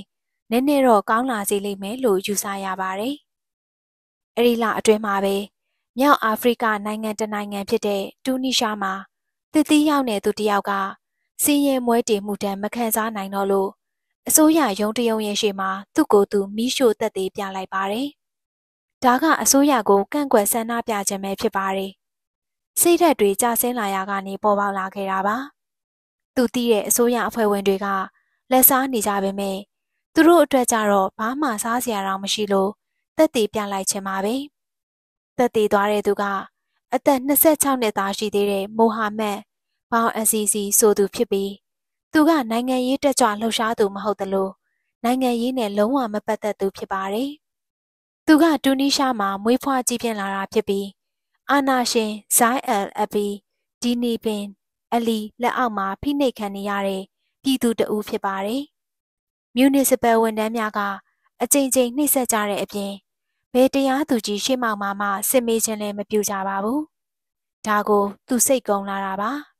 နည်းနည်းတော့ကောင်းလာစေလိမ့်မယ်လို့ယူဆရပါတယ်။အဲဒီလအတွင်းမှာပဲမြောက်အာဖရိကနိုင်ငံတစ်နိုင်ငံဖြစ်တဲ့တူနီရှားမှာသစ်သီးရောက်တဲ့သူတစ်ယောက်ကစီးရဲမွဲတေမှုတမ်းမခံစားနိုင်တော့လို့အစိုးရရုံးတရုံရဲ့ရှေ့မှာသူ့ကိုယ်သူမီးရှို့သက်သေပြလိုက်ပါတယ်။ဒါကအစိုးရကိုကန့်ကွက်ဆန္ဒပြခြင်းပဲဖြစ်ပါတယ်။စိတ်ဓာတ်တွေကျဆင်းလာရကနေပေါ်ပေါက်လာခဲ့တာပါ။သူသိတဲ့အစိုးရအဖွဲ့ဝင်တွေကလက်စားနေကြပေမဲ့သူတို့အတွက်ကြတော့ဘာမှစားစရာတော့မရှိလို့သက်သေပြလိုက်ခြင်းပါပဲ။သက်သေသွားတဲ့သူကအသက်26နှစ်သားရှိသေးတဲ့မိုဟာမက်ဘောင်အစီစီဆိုသူဖြစ်ပြီးသူကနိုင်ငံရေးတက်ကြွလှုပ်ရှားသူမဟုတ်သလိုနိုင်ငံရေးနဲ့လုံးဝမပတ်သက်သူဖြစ်ပါတယ်။သူကတူနီရှားမှာမွေးဖွားကြီးပြင်းလာတာဖြစ်ပြီးအာနာရှင်ဇိုင်းအယ်အဘီဒီနီပင်အလီလက်အောက်မှာဖိနှိပ်ခံနေရတဲ့ပြည်သူတအူးဖြစ်ပါတယ်။မြူနီစပယ်ဝန်ထမ်းများကအကြိမ်ကြိမ်နှိပ်စက်ကြတဲ့အပြင်ဘယ်တရားသူကြီးရှေ့မှောက်မှစစ်မေးခြင်းလည်းမပြုကြပါဘူး။ဒါကိုသူစိတ်ကုံလာတာပါ။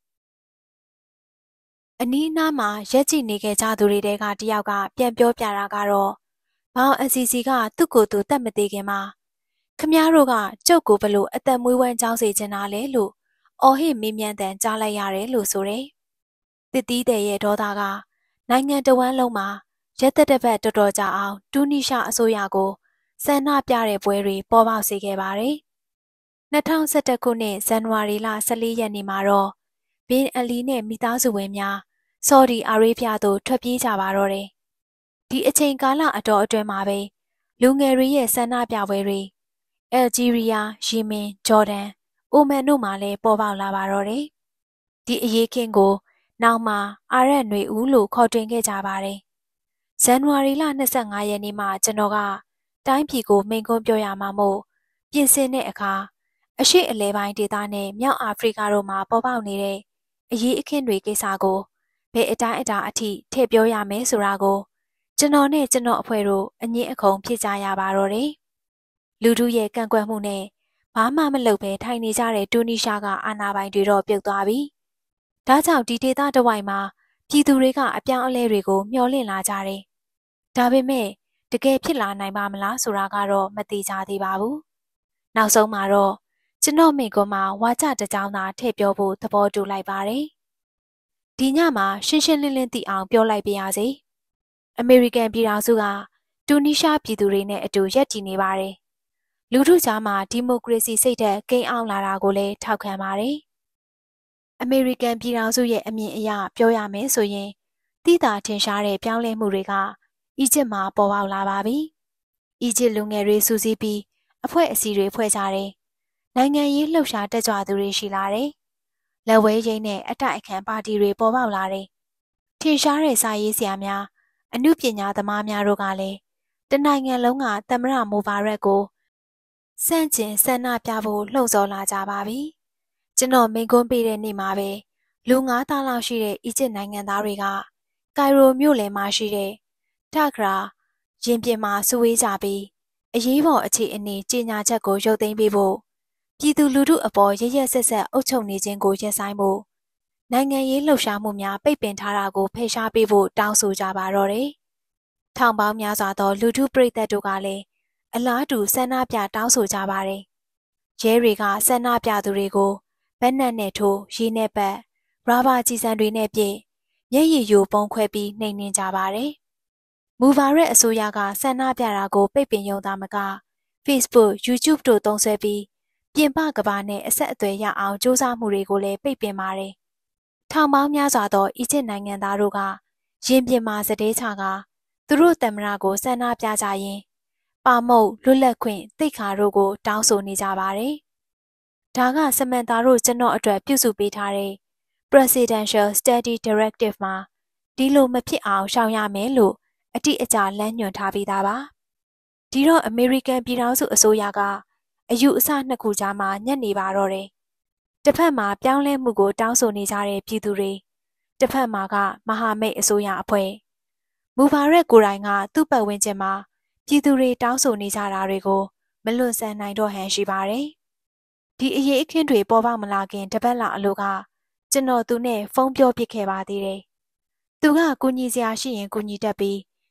အနီးအနားမှာရက်ကြည့်နေခဲ့ကြသူတွေတဲကတယောက်ကပြန်ပြောပြတာကတော့ဘောင်အစီစီကသူ့ကိုယ်သူတတ်မသေးခင်မှာခမည်းတော်ကကျုပ်ကိုဘလို့အသက်မွေးဝမ်းကြောင်းစေချင်တာလဲလို့အော်ဟစ်မေးမြန်းတန်ကြားလိုက်ရတယ်လို့ဆိုတယ်။တစ်တီးတဲ့ရဲ့ဒေါသကနိုင်ငံတဝန်းလုံးမှာရက်သက်တစ်ပတ်တော်တော်ကြာအောင်တူနီရှာအစိုးရကိုဆန္ဒပြတဲ့ပွဲတွေပေါ်ပေါက်စေခဲ့ပါတယ်။2011ခုနှစ်ဇန်နဝါရီလ14ရက်နေ့မှာတော့ဘင်အလီနဲ့မိသားစုဝင်များဆော်ဒီအာရေးဗျသို့ထွက်ပြေးကြပါတော့တယ်။ဒီအချိန်ကာလအတော်အတွင်းမှာပဲလူငယ်တွေရဲ့ဆန္ဒပြပွဲတွေအယ်ဂျီးရီးယား၊ယီမင်၊ဂျော်ဒန်၊အိုမန်တို့မှလည်းပေါ်ပေါက်လာပါတော့တယ်။ဒီအရေးခင်းကိုနောက်မှာအာရပ်နွေဦးလို့ခေါ်တွင်ခဲ့ကြပါတယ်။ဇန်နဝါရီလ25ရက်နေ့မှာကျွန်တော်ကတိုင်းပြည်ကိုမိန့်ခွန်းပြောရမှာမို့ပြင်ဆင်တဲ့အခါအရှေ့အလဲပိုင်းဒေသနဲ့မြောက်အာဖရိကတို့မှာပေါ်ပေါက်နေတဲ့အရေးအခင်းတွေကိစ္စကိုဘယ်အတိုင်းအတာအထိထည့်ပြောရမယ်ဆိုတာကိုကျွန်တော်နဲ့ကျွန်တော်အဖွဲ့တို့အငင်းအခုံဖြစ်ကြရပါတော့တယ်။လူထုရဲ့ကန့်ကွက်မှုနဲ့ဘာမှမလုပ်ဘဲထိုင်နေကြတဲ့တူနီရှားကအာဏာပိုင်တွေတော့ပြုတ်သွားပြီ။ဒါကြောင့်ဒီဒေသတစ်ဝိုက်မှာပြည်သူတွေကအပြောင်းအလဲတွေကိုမျှော်လင့်လာကြတယ်။ဒါပေမဲ့တကယ်ဖြစ်လာနိုင်ပါမလားဆိုတာကတော့မသိကြသေးပါဘူး။နောက်ဆုံးမှာတော့ကျွန်တော်မိကွန်းမှာဝါကြတစ်ကြောင်းသာထည့်ပြောဖို့သဘောတူလိုက်ပါတယ်။ဒီညမှာရှင်းရှင်းလင်းလင်းသိအောင်ပြောလိုက်ပါရစေ။အမေရိကန်ပြည်ထောင်စုကတူနီရှားပြည်သူတွေနဲ့အတူရပ်တည်နေပါတယ်။လူထုကြားမှာဒီမိုကရေစီစိတ်ဓာတ်ကိန်းအောင်လာတာကိုလည်းထောက်ခံပါတယ်။အမေရိကန်ပြည်ထောင်စုရဲ့အမြင်အရပြောရမယ်ဆိုရင်သိသာထင်ရှားတဲ့ပြောင်းလဲမှုတွေကအီဂျစ်မှာပေါ်ပေါက်လာပါပြီ။အီဂျစ်လူငယ်တွေစုစည်းပြီးအဖွဲ့အစည်းတွေဖွဲ့ကြတယ်။နိုင်ငံရေးလှုပ်ရှားတက်ကြွသူတွေရှိလာတယ်။လက်ဝဲရင်းနဲ့အတိုက်အခံပါတီတွေပေါ်ပေါက်လာတယ်။ထင်ရှားတဲ့စာရေးဆရာများအမှုပညာသမားများတို့ကလည်းတနိုင်ငံလုံးကသမ္မတမိုဘာရက်ကိုစန့်ကျင်ဆန္ဒပြဖို့လှုံ့ဆော်လာကြပါပြီ။ကျွန်တော်မိန့်ခွန်းပေးတဲ့နေ့မှာပဲလူ9,000လောက်ရှိတဲ့အီဂျစ်နိုင်ငံသားတွေကကိုင်ရိုမြို့လယ်မှာရှိတဲ့တာဂရာရင်ပြင်မှာစုဝေးကြပြီးအရေးပေါ်အခြေအနေကြေညာချက်ကိုရုပ်သိမ်းပေးဖို့ပြည်သူလူထုအပေါ်ရရက်ဆက်ဆက်အုပ်ချုပ်နေခြင်းကိုရပ်ဆိုင်းဖို့နိုင်ငံရေးလှုပ်ရှားမှုများပိတ်ပင်ထားတာကိုဖယ်ရှားပေးဖို့တောင်းဆိုကြပါတော့တယ်။ထောင်ပေါင်းများစွာသောလူထုပရိသတ်တို့ကလည်းအလားတူဆန္ဒပြတောင်းဆိုကြပါတယ်။ရဲတွေကဆန္ဒပြသူတွေကိုဗက်နက်နဲ့ထိုးရေနဲ့ပတ်ရာဘာကြီးစံတွေနဲ့ပြည့်မျက်ရည်ယိုပုံခွဲပြီးနှိမ်နင်းကြပါတယ်။မူဘာရက်အစိုးရကဆန္ဒပြတာကိုပိတ်ပင်ရုံသာမက Facebook, YouTube တို့သုံးစွဲပြီးပြင်ပကမ္ဘာနဲ့အဆက်အသွယ်ရအောင်စ조사မှုတွေကိုလည်းပိတ်ပင်ပါတယ်။ထောင်ပေါင်းများစွာသောအီဂျစ်နိုင်ငံသားတို့ကရင်ပြင်မှာစတဲချကသူတို့သမ္မတကိုဆန္ဒပြကြရင်ပါမုတ်လွတ်လပ်ခွင့်သိက္ခာတို့ကိုတောင်းဆိုနေကြပါတယ်။ဒါကစမန်တာတို့ကျွန်တော်အတွက်ပြုစုပေးထားတဲ့ Presidential Study Directive မှာဒီလိုမဖြစ်အောင်ရှောင်ရမယ်လို့အတိအကျလမ်းညွှန်ထားပြီးသားပါ။ဒီတော့အမေရိကန်ပြည်ထောင်စုအစိုးရကအယူအဆနှစ်ခုကြားမှာညှက်နေပါတော့တယ်။တစ်ဖက်မှာပြောင်းလဲမှုကိုတောင်းဆိုနေကြတဲ့ပြည်သူတွေတစ်ဖက်မှာကမဟာမိတ်အစိုးရအဖွဲ့မူဘာရက်ကိုယ်တိုင်ကသူ့ပတ်ဝန်းကျင်မှာပြည်သူတွေတောင်းဆိုနေကြတာတွေကိုမလွတ်ဆန်နိုင်တော့ဟန်ရှိပါတယ်။ဒီအရေးအခင်းတွေပေါ်ပေါက်မလာခင်တပတ်လောက်အလိုကကျွန်တော်သူနဲ့ဖုန်းပြောပစ်ခဲ့ပါသေးတယ်။သူကကူညီစရာရှိရင်ကူညီတတ်ပြီး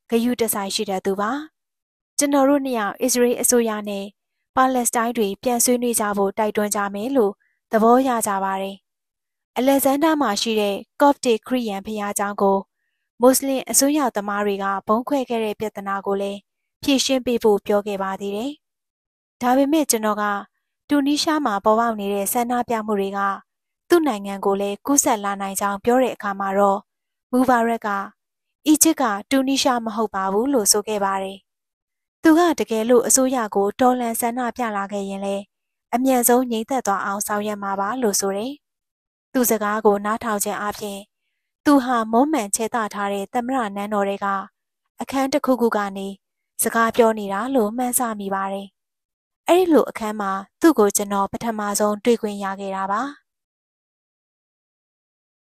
ဂယုတဆိုင်ရှိတဲ့သူပါကျွန်တော်တို့နှစ်ယောက်အစ္စရေးအစိုးရနဲ့ပါလက်စတိုင်းတွေပြန်ဆွေးနွေးကြဖို့တိုက်တွန်းကြမယ်လို့သဘောရကြပါတယ်အလက်ဇန္ဒာမှာရှိတဲ့ကော့ဖ်တစ်ခရစ်ယာန်ဘုရားကျောင်းကိုမွတ်စလင်အစိုးရသမားတွေကဘုံခွဲခဲ့တဲ့ပြဿနာကိုလည်းဖြေရှင်းပေးဖို့ပြောခဲ့ပါသေးတယ်ဒါပေမဲ့ကျွန်တော်ကတူနီးရှားမှာပေါ်ပေါက်နေတဲ့ဆန္ဒပြမှုတွေကသူ့နိုင်ငံကိုလည်းကူးစက်လာနိုင်ကြောင်းပြောတဲ့အခါမှာတော့မူဘာရက်က အီဂျစ်ကတူနီးရှားမဟုတ်ပါဘူးလို့ဆိုခဲ့ပါတယ်။သူကတကယ်လို့အစိုးရကိုတော်လှန်ဆန္ဒပြလာခဲ့ရင်လည်းအမြန်ဆုံးငြိမ်သက်သွားအောင်ဆောင်ရွက်မှာပါလို့ဆိုတယ်။သူစကားကိုနားထောင်ခြင်းအပြင်သူဟာမုံမှန်ချဲတထားတဲ့သမရနန်းတော်တွေကအခန်းတစ်ခုခုကနေစကားပြောနေတာလို့မှန်းဆမိပါတယ်။အဲဒီလိုအခန်းမှာသူ့ကိုကျွန်တော်ပထမဆုံးတွေ့ခွင့်ရခဲ့တာပါ။